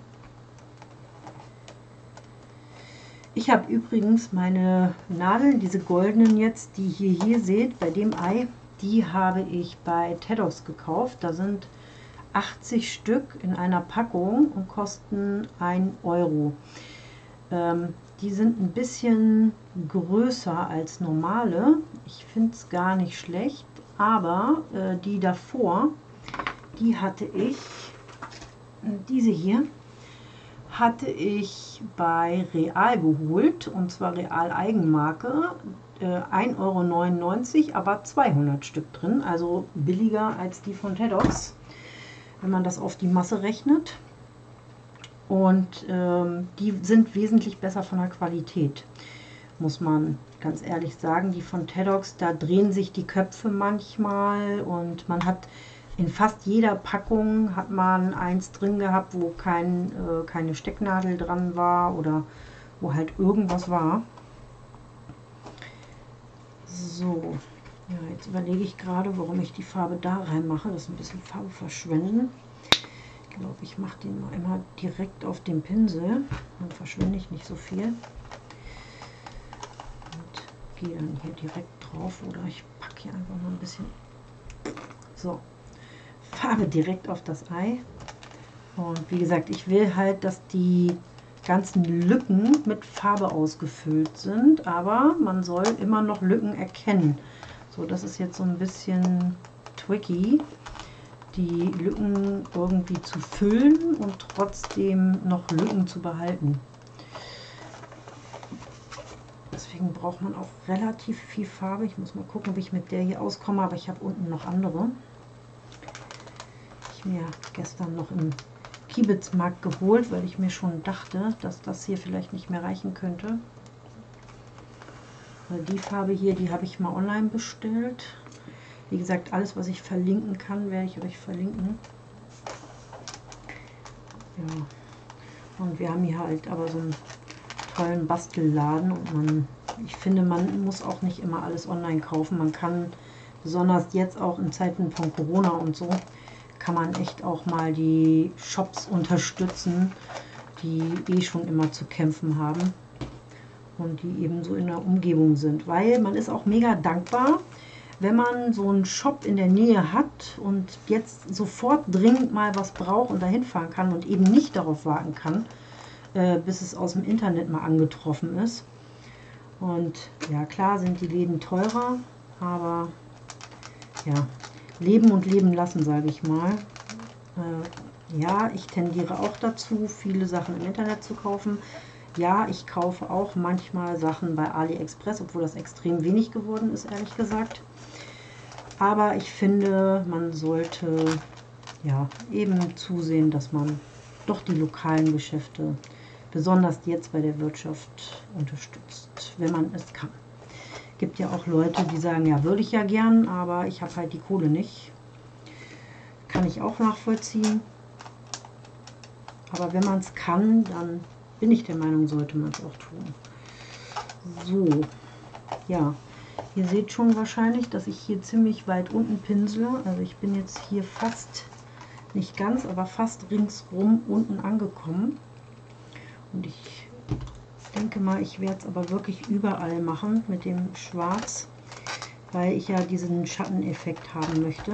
Ich habe übrigens meine Nadeln, diese goldenen jetzt, die ihr hier seht, bei dem Ei, die habe ich bei Tedox gekauft. Da sind achtzig Stück in einer Packung und kosten ein Euro. Ähm, die sind ein bisschen größer als normale. Ich finde es gar nicht schlecht, aber äh, die davor, die hatte ich, diese hier, hatte ich bei Real geholt, und zwar Real Eigenmarke, äh, ein Euro neunundneunzig, aber zweihundert Stück drin, also billiger als die von Teddox, wenn man das auf die Masse rechnet. Und ähm, die sind wesentlich besser von der Qualität, muss man ganz ehrlich sagen. Die von Teddox, da drehen sich die Köpfe manchmal und man hat in fast jeder Packung hat man eins drin gehabt, wo kein, äh, keine Stecknadel dran war oder wo halt irgendwas war. So, ja, jetzt überlege ich gerade, warum ich die Farbe da reinmache. Das ist ein bisschen Farbe verschwenden. Ich glaube, ich mache den mal immer direkt auf dem Pinsel. Dann verschwende ich nicht so viel. Und gehe dann hier direkt drauf oder ich packe hier einfach mal ein bisschen. So, Farbe direkt auf das Ei. Und wie gesagt, ich will halt, dass die ganzen Lücken mit Farbe ausgefüllt sind, aber man soll immer noch Lücken erkennen. So, das ist jetzt so ein bisschen tricky, die Lücken irgendwie zu füllen und trotzdem noch Lücken zu behalten. Deswegen braucht man auch relativ viel Farbe. Ich muss mal gucken, ob ich mit der hier auskomme, aber ich habe unten noch andere. Ich mir gestern noch im Kiebitzmarkt geholt, weil ich mir schon dachte, dass das hier vielleicht nicht mehr reichen könnte. Die Farbe hier, die habe ich mal online bestellt. Wie gesagt, alles, was ich verlinken kann, werde ich euch verlinken. Ja. Und wir haben hier halt aber so einen tollen Bastelladen und man, ich finde, man muss auch nicht immer alles online kaufen. Man kann, besonders jetzt auch in Zeiten von Corona und so, kann man echt auch mal die Shops unterstützen, die eh schon immer zu kämpfen haben und die eben so in der Umgebung sind. Weil man ist auch mega dankbar, wenn man so einen Shop in der Nähe hat und jetzt sofort dringend mal was braucht und dahin fahren kann und eben nicht darauf warten kann, äh, bis es aus dem Internet mal angetroffen ist. Und ja, klar sind die Läden teurer, aber ja, leben und leben lassen, sage ich mal. Äh, ja, ich tendiere auch dazu, viele Sachen im Internet zu kaufen. Ja, ich kaufe auch manchmal Sachen bei AliExpress, obwohl das extrem wenig geworden ist, ehrlich gesagt. Aber ich finde, man sollte ja eben zusehen, dass man doch die lokalen Geschäfte, besonders jetzt bei der Wirtschaft, unterstützt, wenn man es kann. Gibt ja auch Leute, die sagen, ja, würde ich ja gern, aber ich habe halt die Kohle nicht. Kann ich auch nachvollziehen. Aber wenn man es kann, dann bin ich der Meinung, sollte man es auch tun. So, ja, ihr seht schon wahrscheinlich, dass ich hier ziemlich weit unten pinsele. Also ich bin jetzt hier fast, nicht ganz, aber fast ringsrum unten angekommen. Und ich denke mal, ich werde es aber wirklich überall machen mit dem Schwarz, weil ich ja diesen Schatteneffekt haben möchte.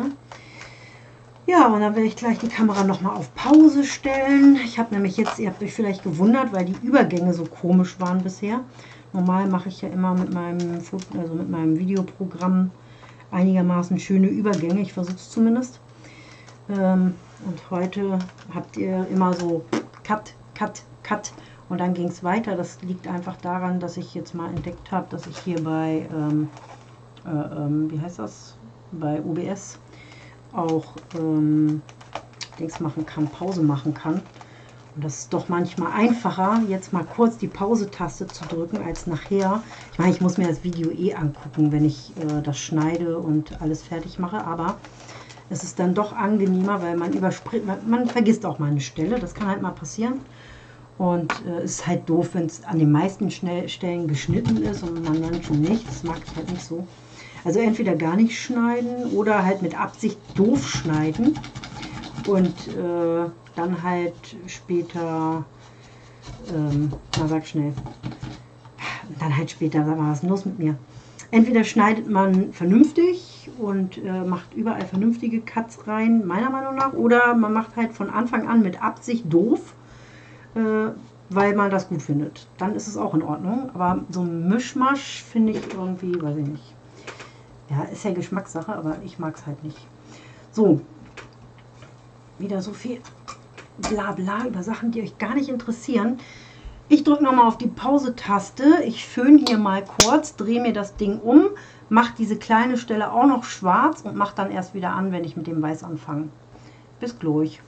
Ja, und dann werde ich gleich die Kamera nochmal auf Pause stellen. Ich habe nämlich jetzt, ihr habt euch vielleicht gewundert, weil die Übergänge so komisch waren bisher. Normal mache ich ja immer mit meinem, also mit meinem Videoprogramm einigermaßen schöne Übergänge. Ich versuche es zumindest. Ähm, und heute habt ihr immer so Cut, Cut, Cut. Und dann ging es weiter. Das liegt einfach daran, dass ich jetzt mal entdeckt habe, dass ich hier bei, ähm, äh, ähm, wie heißt das, bei O B S auch ähm, Dings machen kann, Pause machen kann. Und das ist doch manchmal einfacher, jetzt mal kurz die Pause-Taste zu drücken, als nachher. Ich meine, ich muss mir das Video eh angucken, wenn ich äh, das schneide und alles fertig mache, aber es ist dann doch angenehmer, weil man überspringt, man, man vergisst auch mal eine Stelle, das kann halt mal passieren. Und es äh, ist halt doof, wenn es an den meisten Schnell Stellen geschnitten ist und man dann schon nicht. Das mag ich halt nicht so. Also entweder gar nicht schneiden oder halt mit Absicht doof schneiden und äh, dann halt später, ähm, na sag schnell, dann halt später, sag mal, was ist los mit mir? Entweder schneidet man vernünftig und äh, macht überall vernünftige Cuts rein, meiner Meinung nach, oder man macht halt von Anfang an mit Absicht doof, äh, weil man das gut findet. Dann ist es auch in Ordnung, aber so ein Mischmasch finde ich irgendwie, weiß ich nicht. Ja, ist ja Geschmackssache, aber ich mag es halt nicht. So, wieder so viel Blabla über Sachen, die euch gar nicht interessieren. Ich drücke nochmal auf die Pause-Taste. Ich föhne hier mal kurz, drehe mir das Ding um, mache diese kleine Stelle auch noch schwarz und mache dann erst wieder an, wenn ich mit dem Weiß anfange. Bis gleich.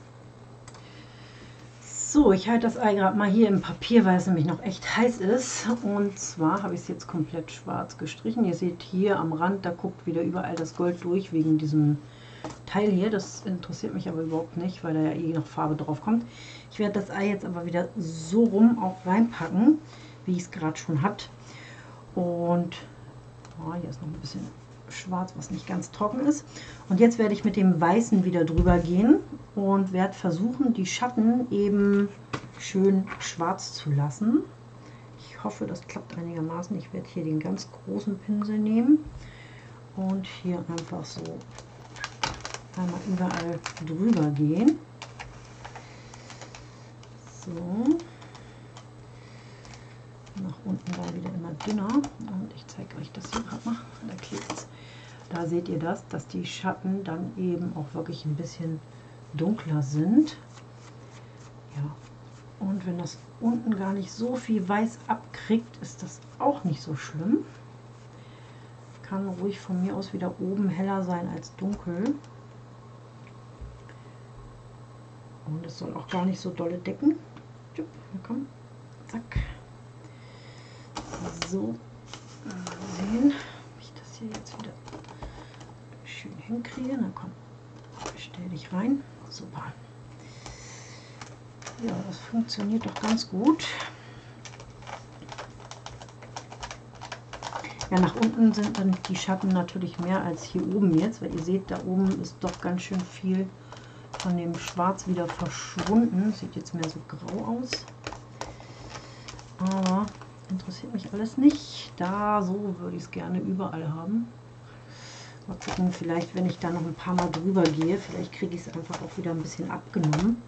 So, ich halte das Ei gerade mal hier im Papier, weil es nämlich noch echt heiß ist. Und zwar habe ich es jetzt komplett schwarz gestrichen. Ihr seht hier am Rand, da guckt wieder überall das Gold durch wegen diesem Teil hier. Das interessiert mich aber überhaupt nicht, weil da ja eh noch Farbe drauf kommt. Ich werde das Ei jetzt aber wieder so rum auch reinpacken, wie ich es gerade schon hatte. Und oh, hier ist noch ein bisschen schwarz, was nicht ganz trocken ist. Und jetzt werde ich mit dem Weißen wieder drüber gehen und werde versuchen, die Schatten eben schön schwarz zu lassen. Ich hoffe, das klappt einigermaßen. Ich werde hier den ganz großen Pinsel nehmen und hier einfach so einmal überall drüber gehen. So. Nach unten war wieder immer dünner. Und ich zeige euch das hier gerade mal. Da klebt's. Da seht ihr das, dass die Schatten dann eben auch wirklich ein bisschen dunkler sind. Ja. Und wenn das unten gar nicht so viel Weiß abkriegt, ist das auch nicht so schlimm. Kann ruhig von mir aus wieder oben heller sein als dunkel. Und es soll auch gar nicht so dolle decken. Ja, komm. Zack. So. Mal sehen, ob ich das hier jetzt wieder schön hinkriege. Na komm, stell dich rein. Super. Ja, das funktioniert doch ganz gut. Ja, nach unten sind dann die Schatten natürlich mehr als hier oben jetzt, weil ihr seht, da oben ist doch ganz schön viel von dem Schwarz wieder verschwunden. Sieht jetzt mehr so grau aus. Aber interessiert mich alles nicht. Da, so würde ich es gerne überall haben. Mal gucken, vielleicht wenn ich da noch ein paar Mal drüber gehe, vielleicht kriege ich es einfach auch wieder ein bisschen abgenommen.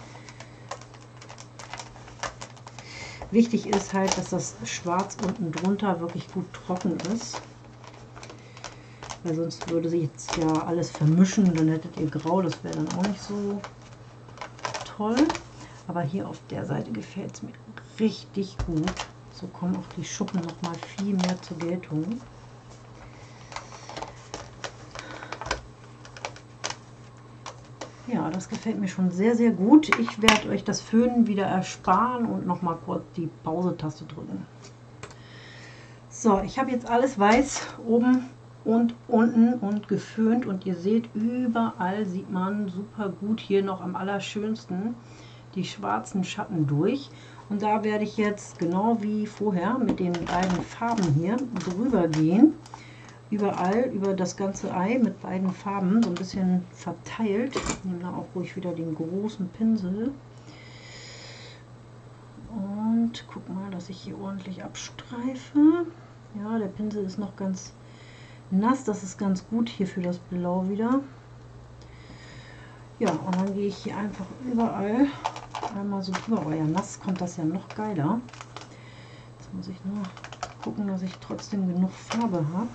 Wichtig ist halt, dass das Schwarz unten drunter wirklich gut trocken ist. Weil sonst würde sich jetzt ja alles vermischen, dann hättet ihr grau, das wäre dann auch nicht so toll. Aber hier auf der Seite gefällt es mir richtig gut. So kommen auch die Schuppen noch mal viel mehr zur Geltung. Ja, das gefällt mir schon sehr, sehr gut. Ich werde euch das Föhnen wieder ersparen und noch mal kurz die Pause-Taste drücken. So, ich habe jetzt alles weiß oben und unten und geföhnt und ihr seht, überall sieht man super gut hier noch am allerschönsten die schwarzen Schatten durch. Und da werde ich jetzt genau wie vorher mit den beiden Farben hier drüber gehen. Überall über das ganze Ei mit beiden Farben so ein bisschen verteilt. Ich nehme da auch ruhig wieder den großen Pinsel. Und guck mal, dass ich hier ordentlich abstreife. Ja, der Pinsel ist noch ganz nass. Das ist ganz gut hier für das Blau wieder. Ja, und dann gehe ich hier einfach überall einmal so drüber. Oh ja, nass kommt das ja noch geiler. Jetzt muss ich nur gucken, dass ich trotzdem genug Farbe habe.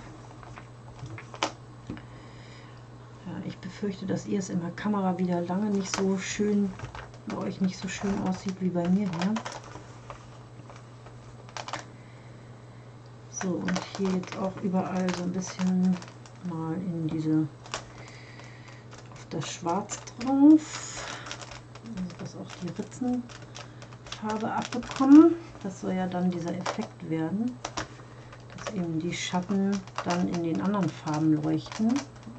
Ja, ich befürchte, dass ihr es in der Kamera wieder lange nicht so schön, bei euch nicht so schön aussieht wie bei mir hier. So, und hier jetzt auch überall so ein bisschen mal in diese, auf das Schwarz drauf, also dass auch die Ritzenfarbe abbekommen. Das soll ja dann dieser Effekt werden, dass eben die Schatten dann in den anderen Farben leuchten.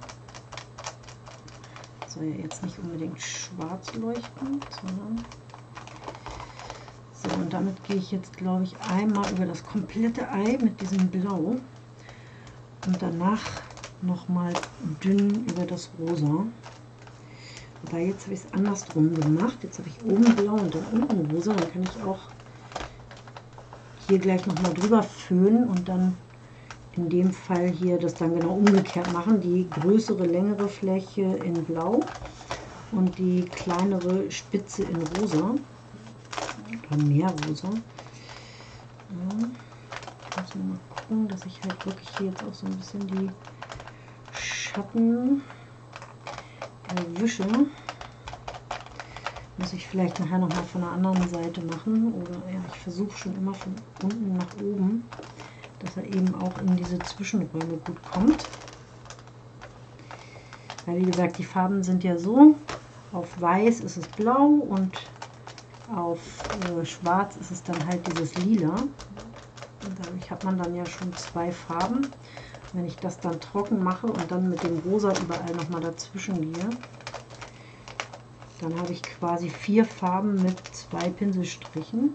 Das soll ja jetzt nicht unbedingt schwarz leuchten, sondern so, und damit gehe ich jetzt, glaube ich, einmal über das komplette Ei mit diesem Blau und danach nochmal dünn über das Rosa. Wobei, jetzt habe ich es andersrum gemacht. Jetzt habe ich oben blau und dann unten rosa. Dann kann ich auch hier gleich nochmal drüber föhnen und dann in dem Fall hier das dann genau umgekehrt machen. Die größere, längere Fläche in Blau und die kleinere Spitze in Rosa. Oder mehr Rosa. Ja. Ich muss mal gucken, dass ich halt wirklich hier jetzt auch so ein bisschen die Schatten erwische. Muss ich vielleicht nachher noch mal von der anderen Seite machen. Oder ja, ich versuche schon immer von unten nach oben, dass er eben auch in diese Zwischenräume gut kommt. Weil wie gesagt, die Farben sind ja so, auf Weiß ist es blau und auf äh, Schwarz ist es dann halt dieses Lila. Und dadurch hat man dann ja schon zwei Farben. Wenn ich das dann trocken mache und dann mit dem Rosa überall noch mal dazwischen gehe, dann habe ich quasi vier Farben mit zwei Pinselstrichen.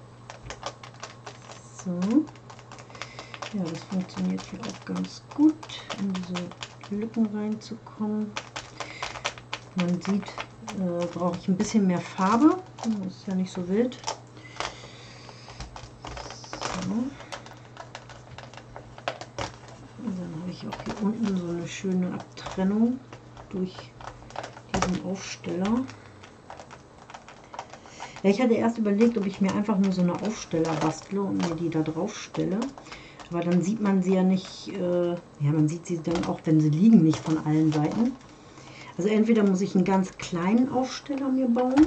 So. Ja, das funktioniert hier auch ganz gut, in diese Lücken reinzukommen. Man sieht, äh, brauche ich ein bisschen mehr Farbe. Das ist ja nicht so wild. So. Und dann habe ich auch hier unten so eine schöne Abtrennung durch diesen Aufsteller. Ja, ich hatte erst überlegt, ob ich mir einfach nur so eine Aufsteller bastle und mir die da drauf stelle. Aber dann sieht man sie ja nicht, äh, ja, man sieht sie dann auch, wenn sie liegen, nicht von allen Seiten. Also entweder muss ich einen ganz kleinen Aufsteller mir bauen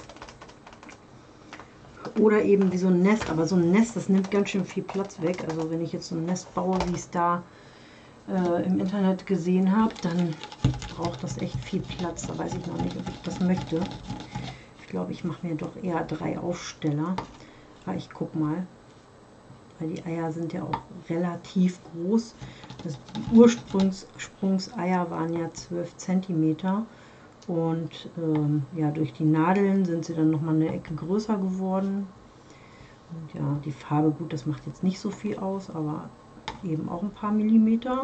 oder eben wie so ein Nest. Aber so ein Nest, das nimmt ganz schön viel Platz weg. Also wenn ich jetzt so ein Nest baue, wie ich es da äh, im Internet gesehen habe, dann braucht das echt viel Platz. Da weiß ich noch nicht, ob ich das möchte. Ich glaube, ich mache mir doch eher drei Aufsteller. Aber ich guck mal. Weil die Eier sind ja auch relativ groß. Das, die Ursprungseier waren ja zwölf Zentimeter. Und ähm, ja, durch die Nadeln sind sie dann nochmal eine Ecke größer geworden. Und ja, die Farbe, gut, das macht jetzt nicht so viel aus, aber eben auch ein paar Millimeter.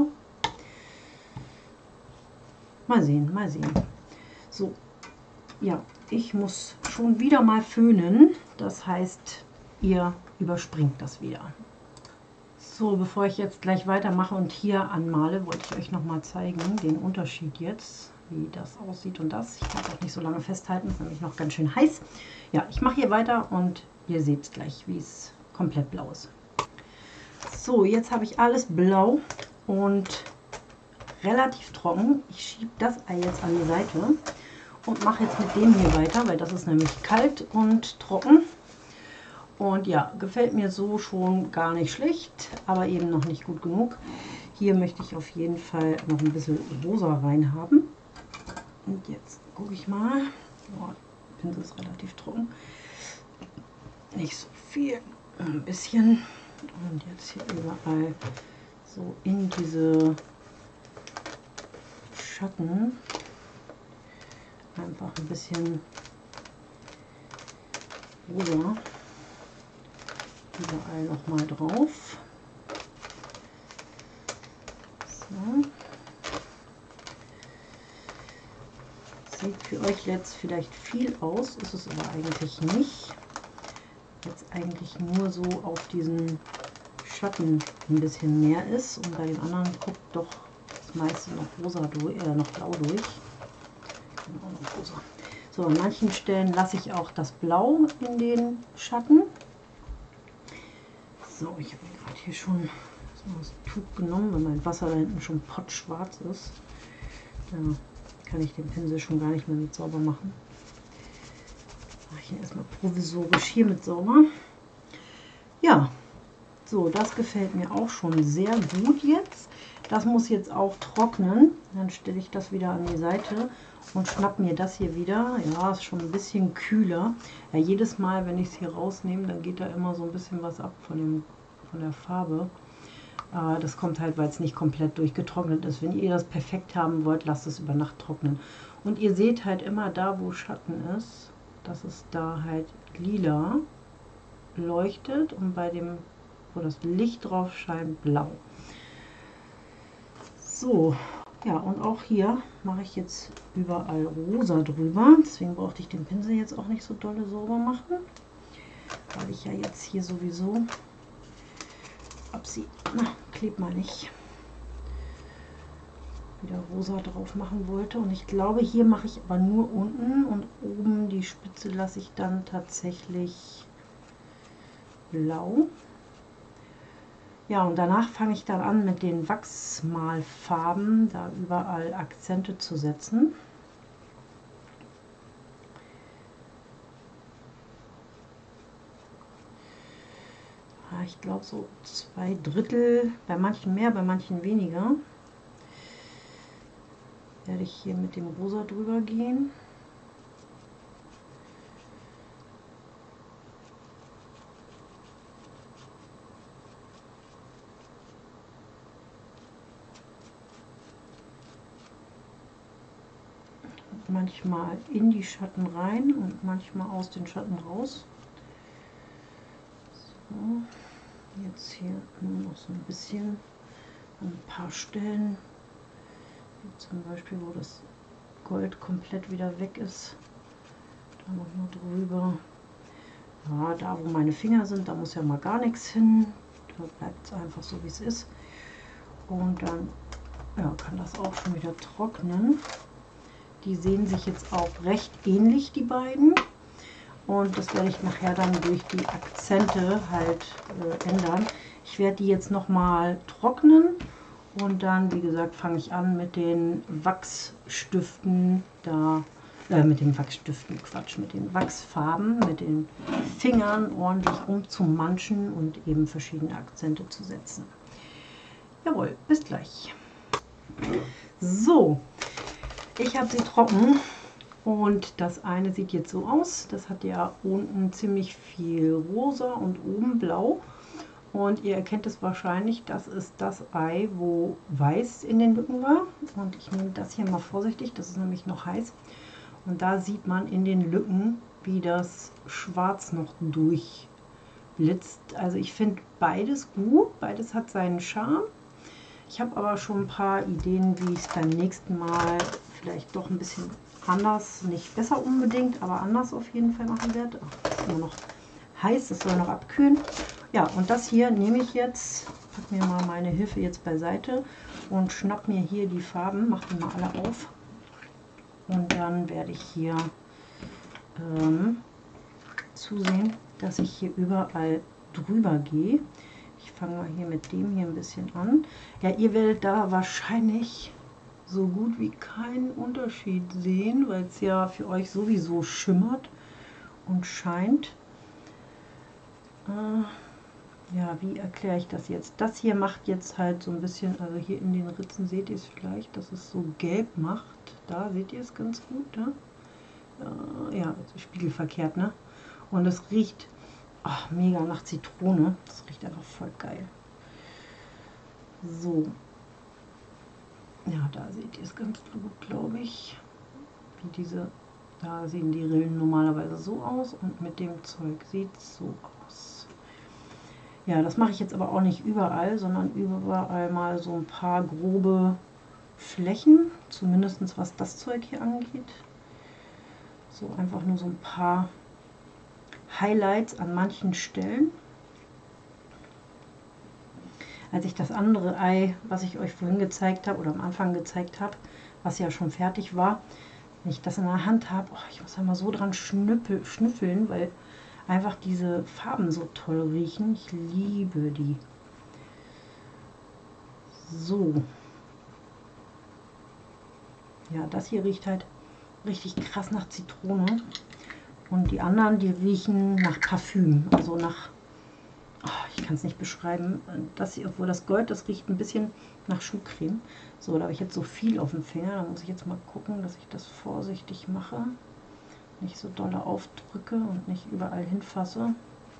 Mal sehen, mal sehen. So, ja, ich muss schon wieder mal föhnen. Das heißt, ihr überspringt das wieder. So, bevor ich jetzt gleich weitermache und hier anmale, wollte ich euch noch mal zeigen, den Unterschied jetzt, wie das aussieht und das. Ich kann es auch nicht so lange festhalten, ist nämlich noch ganz schön heiß. Ja, ich mache hier weiter und ihr seht gleich, wie es komplett blau ist. So, jetzt habe ich alles blau und relativ trocken. Ich schiebe das Ei jetzt an die Seite und mache jetzt mit dem hier weiter, weil das ist nämlich kalt und trocken. Und ja, gefällt mir so schon gar nicht schlecht, aber eben noch nicht gut genug. Hier möchte ich auf jeden Fall noch ein bisschen rosa rein haben. Und jetzt gucke ich mal. Oh, der Pinsel ist relativ trocken. Nicht so viel, ein bisschen. Und jetzt hier überall so in diese Schatten einfach ein bisschen rosa. Überall noch mal drauf. So. Sieht für euch jetzt vielleicht viel aus, ist es aber eigentlich nicht. Jetzt eigentlich nur so auf diesen Schatten ein bisschen mehr ist und bei den anderen guckt doch das meiste noch rosa durch, äh, noch blau durch. Auch noch rosa. So, an manchen Stellen lasse ich auch das Blau in den Schatten. So, ich habe gerade hier schon das Tuch genommen, weil mein Wasser da hinten schon pottschwarz ist. Da kann ich den Pinsel schon gar nicht mehr mit sauber machen. Mache ich ihn erstmal provisorisch hier mit sauber. Ja, so, das gefällt mir auch schon sehr gut jetzt. Das muss jetzt auch trocknen. Dann stelle ich das wieder an die Seite und schnapp mir das hier wieder. Ja, ist schon ein bisschen kühler. Ja, jedes Mal, wenn ich es hier rausnehme, dann geht da immer so ein bisschen was ab von, dem, von der Farbe. Aber das kommt halt, weil es nicht komplett durchgetrocknet ist. Wenn ihr das perfekt haben wollt, lasst es über Nacht trocknen. Und ihr seht halt immer da, wo Schatten ist, dass es da halt lila leuchtet und bei dem, wo das Licht drauf scheint, blau. So, ja, und auch hier mache ich jetzt überall rosa drüber. Deswegen brauchte ich den Pinsel jetzt auch nicht so dolle sauber machen, weil ich ja jetzt hier sowieso absieht. Na, klebt mal nicht. Wieder rosa drauf machen wollte. Und ich glaube, hier mache ich aber nur unten und oben die Spitze lasse ich dann tatsächlich blau. Ja, und danach fange ich dann an mit den Wachsmalfarben, da überall Akzente zu setzen. Ich glaube so zwei Drittel, bei manchen mehr, bei manchen weniger, werde ich hier mit dem Rosa drüber gehen. Manchmal in die Schatten rein und manchmal aus den Schatten raus. So, jetzt hier nur noch so ein bisschen an ein paar Stellen, wie zum Beispiel, wo das Gold komplett wieder weg ist, da noch mal drüber. Ja, da wo meine Finger sind, da muss ja mal gar nichts hin, da bleibt es einfach so wie es ist. Und dann ja, kann das auch schon wieder trocknen. Die sehen sich jetzt auch recht ähnlich, die beiden. Und das werde ich nachher dann durch die Akzente halt äh, ändern. Ich werde die jetzt nochmal trocknen und dann, wie gesagt, fange ich an mit den Wachsstiften, da, äh, mit den Wachsstiften, Quatsch, mit den Wachsfarben, mit den Fingern ordentlich rumzumanschen und eben verschiedene Akzente zu setzen. Jawohl, bis gleich. So, ich habe sie trocken. Und das eine sieht jetzt so aus, das hat ja unten ziemlich viel rosa und oben blau. Und ihr erkennt es wahrscheinlich, das ist das Ei, wo weiß in den Lücken war. Und ich nehme das hier mal vorsichtig, das ist nämlich noch heiß. Und da sieht man in den Lücken, wie das Schwarz noch durchblitzt. Also ich finde beides gut, beides hat seinen Charme. Ich habe aber schon ein paar Ideen, wie ich es beim nächsten Mal vielleicht doch ein bisschen anders, nicht besser unbedingt, aber anders auf jeden Fall machen werde. Ach, ist immer noch heiß, das soll noch abkühlen. Ja, und das hier nehme ich jetzt, packe mir mal meine Hilfe jetzt beiseite und schnapp mir hier die Farben, mache die mal alle auf. Und dann werde ich hier ähm, zusehen, dass ich hier überall drüber gehe. Ich fange mal hier mit dem hier ein bisschen an. Ja, ihr werdet da wahrscheinlich so gut wie keinen Unterschied sehen, weil es ja für euch sowieso schimmert und scheint. Äh, ja, wie erkläre ich das jetzt? Das hier macht jetzt halt so ein bisschen, also hier in den Ritzen seht ihr es vielleicht, dass es so gelb macht. Da seht ihr es ganz gut, ne? Äh, ja, also spiegelverkehrt, ne? Und es riecht ach, mega nach Zitrone. Das riecht einfach voll geil. So. Ja, da seht ihr es ganz gut, glaube ich. Wie diese, da sehen die Rillen normalerweise so aus und mit dem Zeug sieht es so aus. Ja, das mache ich jetzt aber auch nicht überall, sondern überall mal so ein paar grobe Flächen, zumindest was das Zeug hier angeht. So einfach nur so ein paar Highlights an manchen Stellen. Als ich das andere Ei, was ich euch vorhin gezeigt habe oder am Anfang gezeigt habe, was ja schon fertig war, wenn ich das in der Hand habe, oh, ich muss da mal so dran schnüppel, schnüffeln, weil einfach diese Farben so toll riechen. Ich liebe die. So. Ja, das hier riecht halt richtig krass nach Zitrone. Und die anderen, die riechen nach Parfüm, also nach, oh, ich kann es nicht beschreiben, das hier, obwohl das Gold, das riecht ein bisschen nach Schuhcreme. So, da habe ich jetzt so viel auf dem Finger, da muss ich jetzt mal gucken, dass ich das vorsichtig mache, nicht so doll aufdrücke und nicht überall hinfasse,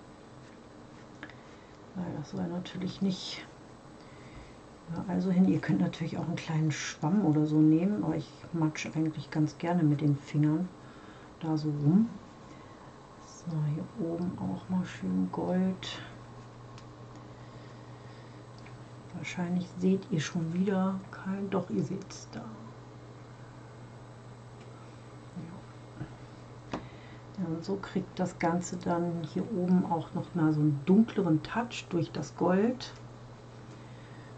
weil das soll natürlich nicht, ja, also hin, ihr könnt natürlich auch einen kleinen Schwamm oder so nehmen, aber ich matsche eigentlich ganz gerne mit den Fingern da so rum. So, hier oben auch mal schön Gold. Wahrscheinlich seht ihr schon wieder kein, doch ihr seht es da. Ja. Ja, und so kriegt das Ganze dann hier oben auch noch mal so einen dunkleren Touch durch das Gold.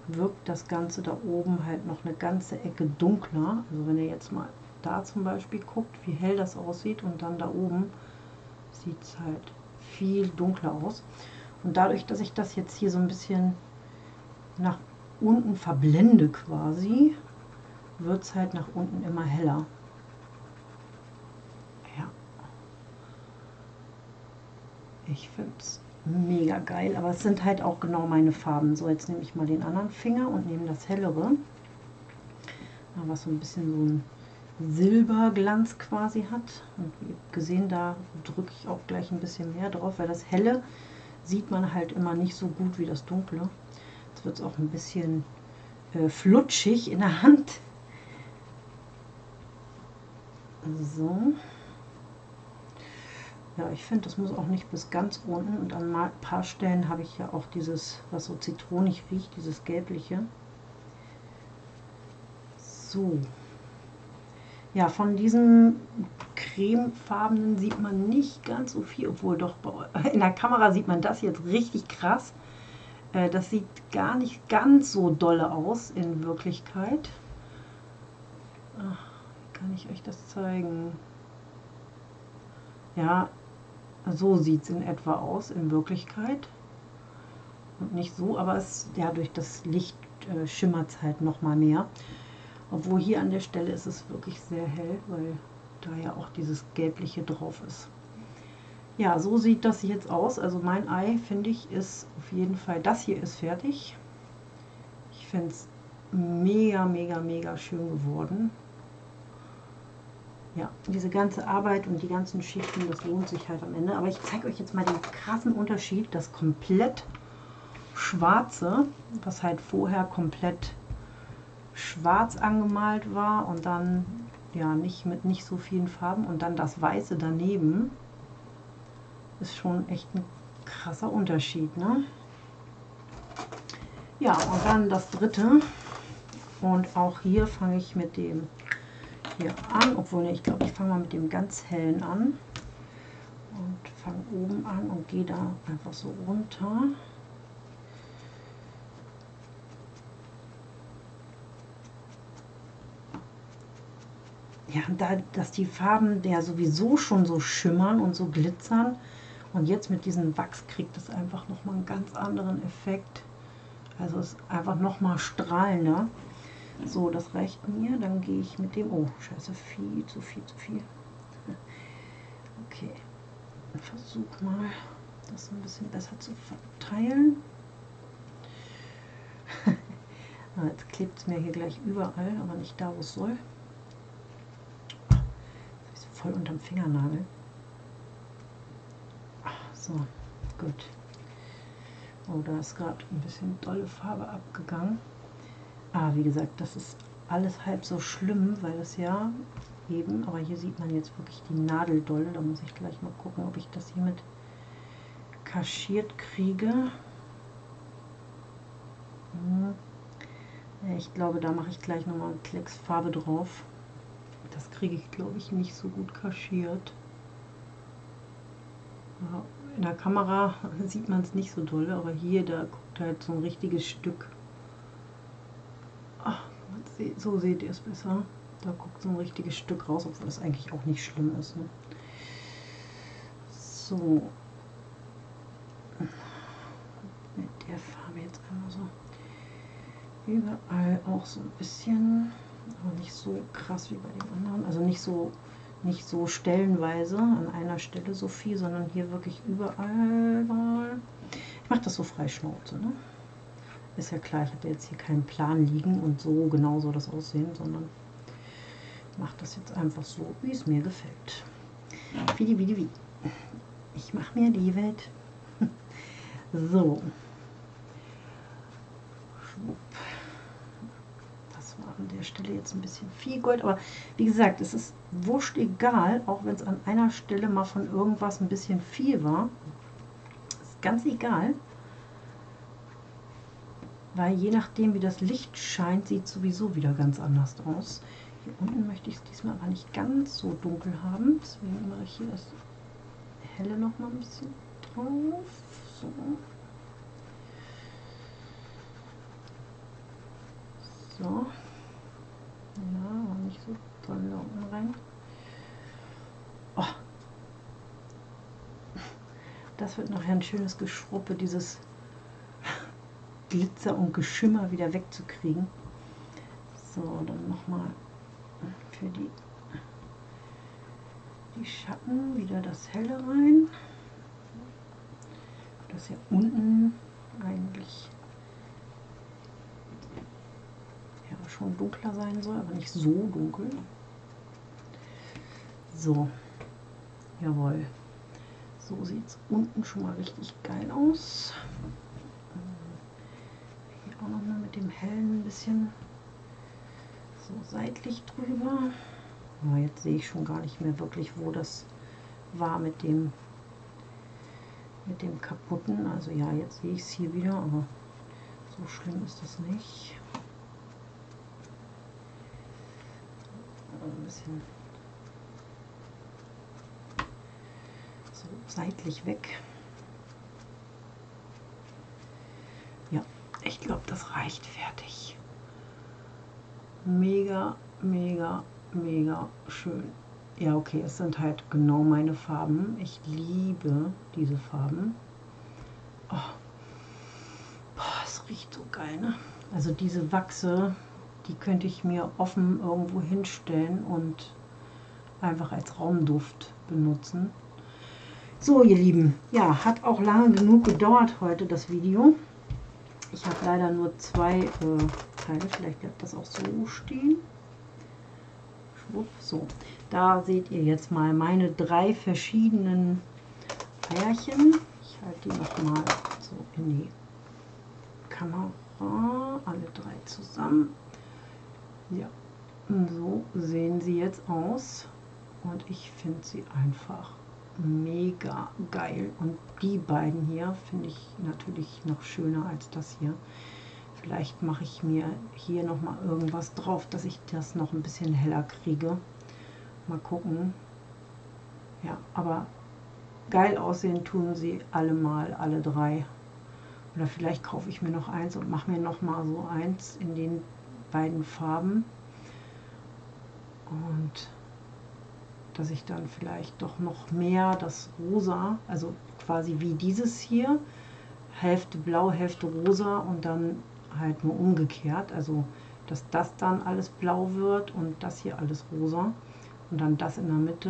wirkt das Ganze da oben halt noch eine ganze Ecke dunkler. Also wenn ihr jetzt mal da zum Beispiel guckt, wie hell das aussieht und dann da oben sieht es halt viel dunkler aus. Und dadurch, dass ich das jetzt hier so ein bisschen nach unten verblende quasi, wird es halt nach unten immer heller. Ja. Ich finde es mega geil, aber es sind halt auch genau meine Farben. So, jetzt nehme ich mal den anderen Finger und nehme das hellere, was so ein bisschen so ein Silberglanz quasi hat. Und wie ihr gesehen, da drücke ich auch gleich ein bisschen mehr drauf, weil das helle sieht man halt immer nicht so gut wie das dunkle. Jetzt wird es auch ein bisschen äh, flutschig in der Hand. So. Ja, ich finde, das muss auch nicht bis ganz unten. Und an ein paar Stellen habe ich ja auch dieses, was so zitronig riecht, dieses gelbliche. So. Ja, von diesem cremefarbenen sieht man nicht ganz so viel, obwohl doch in der Kamera sieht man das jetzt richtig krass. Das sieht gar nicht ganz so dolle aus in Wirklichkeit. Ach, kann ich euch das zeigen? Ja, so sieht es in etwa aus in Wirklichkeit. Und nicht so, aber es, ja, durch das Licht äh, schimmert es halt noch mal mehr. Obwohl hier an der Stelle ist es wirklich sehr hell, weil da ja auch dieses Gelbliche drauf ist. Ja, so sieht das jetzt aus. Also mein Ei, finde ich, ist auf jeden Fall, das hier ist fertig. Ich finde es mega, mega, mega schön geworden. Ja, diese ganze Arbeit und die ganzen Schichten, das lohnt sich halt am Ende. Aber ich zeige euch jetzt mal den krassen Unterschied. Das komplett schwarze, was halt vorher komplett schwarz angemalt war und dann ja nicht mit nicht so vielen Farben und dann das Weiße daneben, ist schon echt ein krasser Unterschied, ne? Ja, und dann das dritte und auch hier fange ich mit dem hier an, obwohl ich glaube, ich fange mal mit dem ganz hellen an und fange oben an und gehe da einfach so runter. Ja, da, dass die Farben ja sowieso schon so schimmern und so glitzern und jetzt mit diesem Wachs kriegt es einfach noch mal einen ganz anderen Effekt. Also es ist einfach noch mal strahlender. So, das reicht mir. Dann gehe ich mit dem... Oh, scheiße, viel zu viel, zu viel. Okay, versuche mal, das ein bisschen besser zu verteilen. Jetzt klebt es mir hier gleich überall, aber nicht da, wo es soll. Voll unterm Fingernagel. So, gut. Oh, da ist gerade ein bisschen dolle Farbe abgegangen. Ah, wie gesagt, das ist alles halb so schlimm, weil es ja eben, aber hier sieht man jetzt wirklich die Nadel doll. Da muss ich gleich mal gucken, ob ich das hier mit kaschiert kriege. Hm. Ich glaube, da mache ich gleich nochmal einen Klecks Farbe drauf. Das kriege ich, glaube ich, nicht so gut kaschiert. Ja, in der Kamera sieht man es nicht so doll, aber hier, da guckt halt so ein richtiges Stück. Ach, so seht ihr es besser. Da guckt so ein richtiges Stück raus, obwohl das eigentlich auch nicht schlimm ist. Ne? So. Mit der Farbe jetzt einmal so überall auch so ein bisschen, aber nicht so krass wie bei den anderen. Also nicht so, nicht so stellenweise an einer Stelle so viel, sondern hier wirklich überall mal. Ich mache das so frei Schnauze. Ne? Ist ja klar, ich habe jetzt hier keinen Plan liegen und so genau soll das aussehen, sondern mache das jetzt einfach so, wie es mir gefällt. Wie die, wie die, wie. Ich mache mir die Welt. So. Das war an der Stelle jetzt ein bisschen viel Gold, aber wie gesagt, es ist wurscht egal, auch wenn es an einer Stelle mal von irgendwas ein bisschen viel war. Ist ganz egal. Weil je nachdem, wie das Licht scheint, sieht es sowieso wieder ganz anders aus. Hier unten möchte ich es diesmal aber nicht ganz so dunkel haben. Deswegen mache ich hier das Helle noch mal ein bisschen drauf. So. So. Ja, nicht so toll da unten rein. Oh. Das wird nachher ein schönes Geschruppe, dieses Glitzer und Geschimmer wieder wegzukriegen. So, dann nochmal für die, die Schatten wieder das Helle rein. Das hier unten eigentlich ja schon dunkler sein soll, aber nicht so dunkel. So, jawohl. So sieht es unten schon mal richtig geil aus. Hier auch noch mal mit dem hellen ein bisschen so seitlich drüber. Aber jetzt sehe ich schon gar nicht mehr wirklich, wo das war mit dem mit dem kaputten. Also ja, jetzt sehe ich es hier wieder, aber so schlimm ist das nicht. Ein bisschen so seitlich weg. Ja, ich glaube, das reicht fertig. Mega, mega, mega schön. Ja, okay, es sind halt genau meine Farben. Ich liebe diese Farben. Oh. Boah, es riecht so geil, ne? Also diese Wachse, die könnte ich mir offen irgendwo hinstellen und einfach als Raumduft benutzen. So, ihr Lieben, ja, hat auch lange genug gedauert heute das Video. Ich habe leider nur zwei äh, Teile, vielleicht bleibt das auch so stehen. Schwupp, so, da seht ihr jetzt mal meine drei verschiedenen Eierchen. Ich halte die noch mal so in die Kamera, alle drei zusammen. Ja, so sehen sie jetzt aus und ich finde sie einfach mega geil. Und die beiden hier finde ich natürlich noch schöner als das hier. Vielleicht mache ich mir hier noch mal irgendwas drauf, dass ich das noch ein bisschen heller kriege. Mal gucken. Ja, aber geil aussehen tun sie alle mal, alle drei. Oder vielleicht kaufe ich mir noch eins und mache mir noch mal so eins in den beiden Farben. Und dass ich dann vielleicht doch noch mehr das Rosa, also quasi wie dieses hier, Hälfte blau, Hälfte rosa und dann halt nur umgekehrt, also dass das dann alles blau wird und das hier alles rosa und dann das in der Mitte.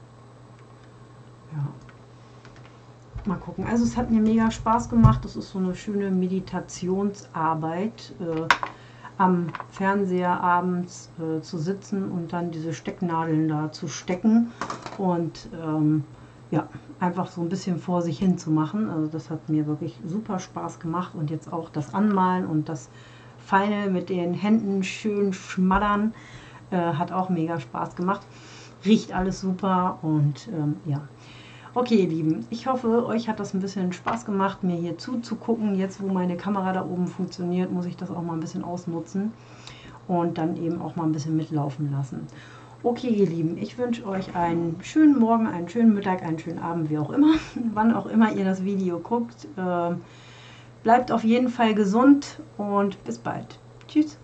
Ja, mal gucken. Also es hat mir mega Spaß gemacht. Das ist so eine schöne Meditationsarbeit, äh, am Fernseher abends äh, zu sitzen und dann diese Stecknadeln da zu stecken und ähm, ja, einfach so ein bisschen vor sich hin zu machen. Also das hat mir wirklich super Spaß gemacht und jetzt auch das Anmalen und das Feine mit den Händen schön schmattern äh, hat auch mega Spaß gemacht. Riecht alles super und ähm, ja. Okay, ihr Lieben, ich hoffe, euch hat das ein bisschen Spaß gemacht, mir hier zuzugucken. Jetzt, wo meine Kamera da oben funktioniert, muss ich das auch mal ein bisschen ausnutzen und dann eben auch mal ein bisschen mitlaufen lassen. Okay, ihr Lieben, ich wünsche euch einen schönen Morgen, einen schönen Mittag, einen schönen Abend, wie auch immer, wann auch immer ihr das Video guckt. Äh, bleibt auf jeden Fall gesund und bis bald. Tschüss.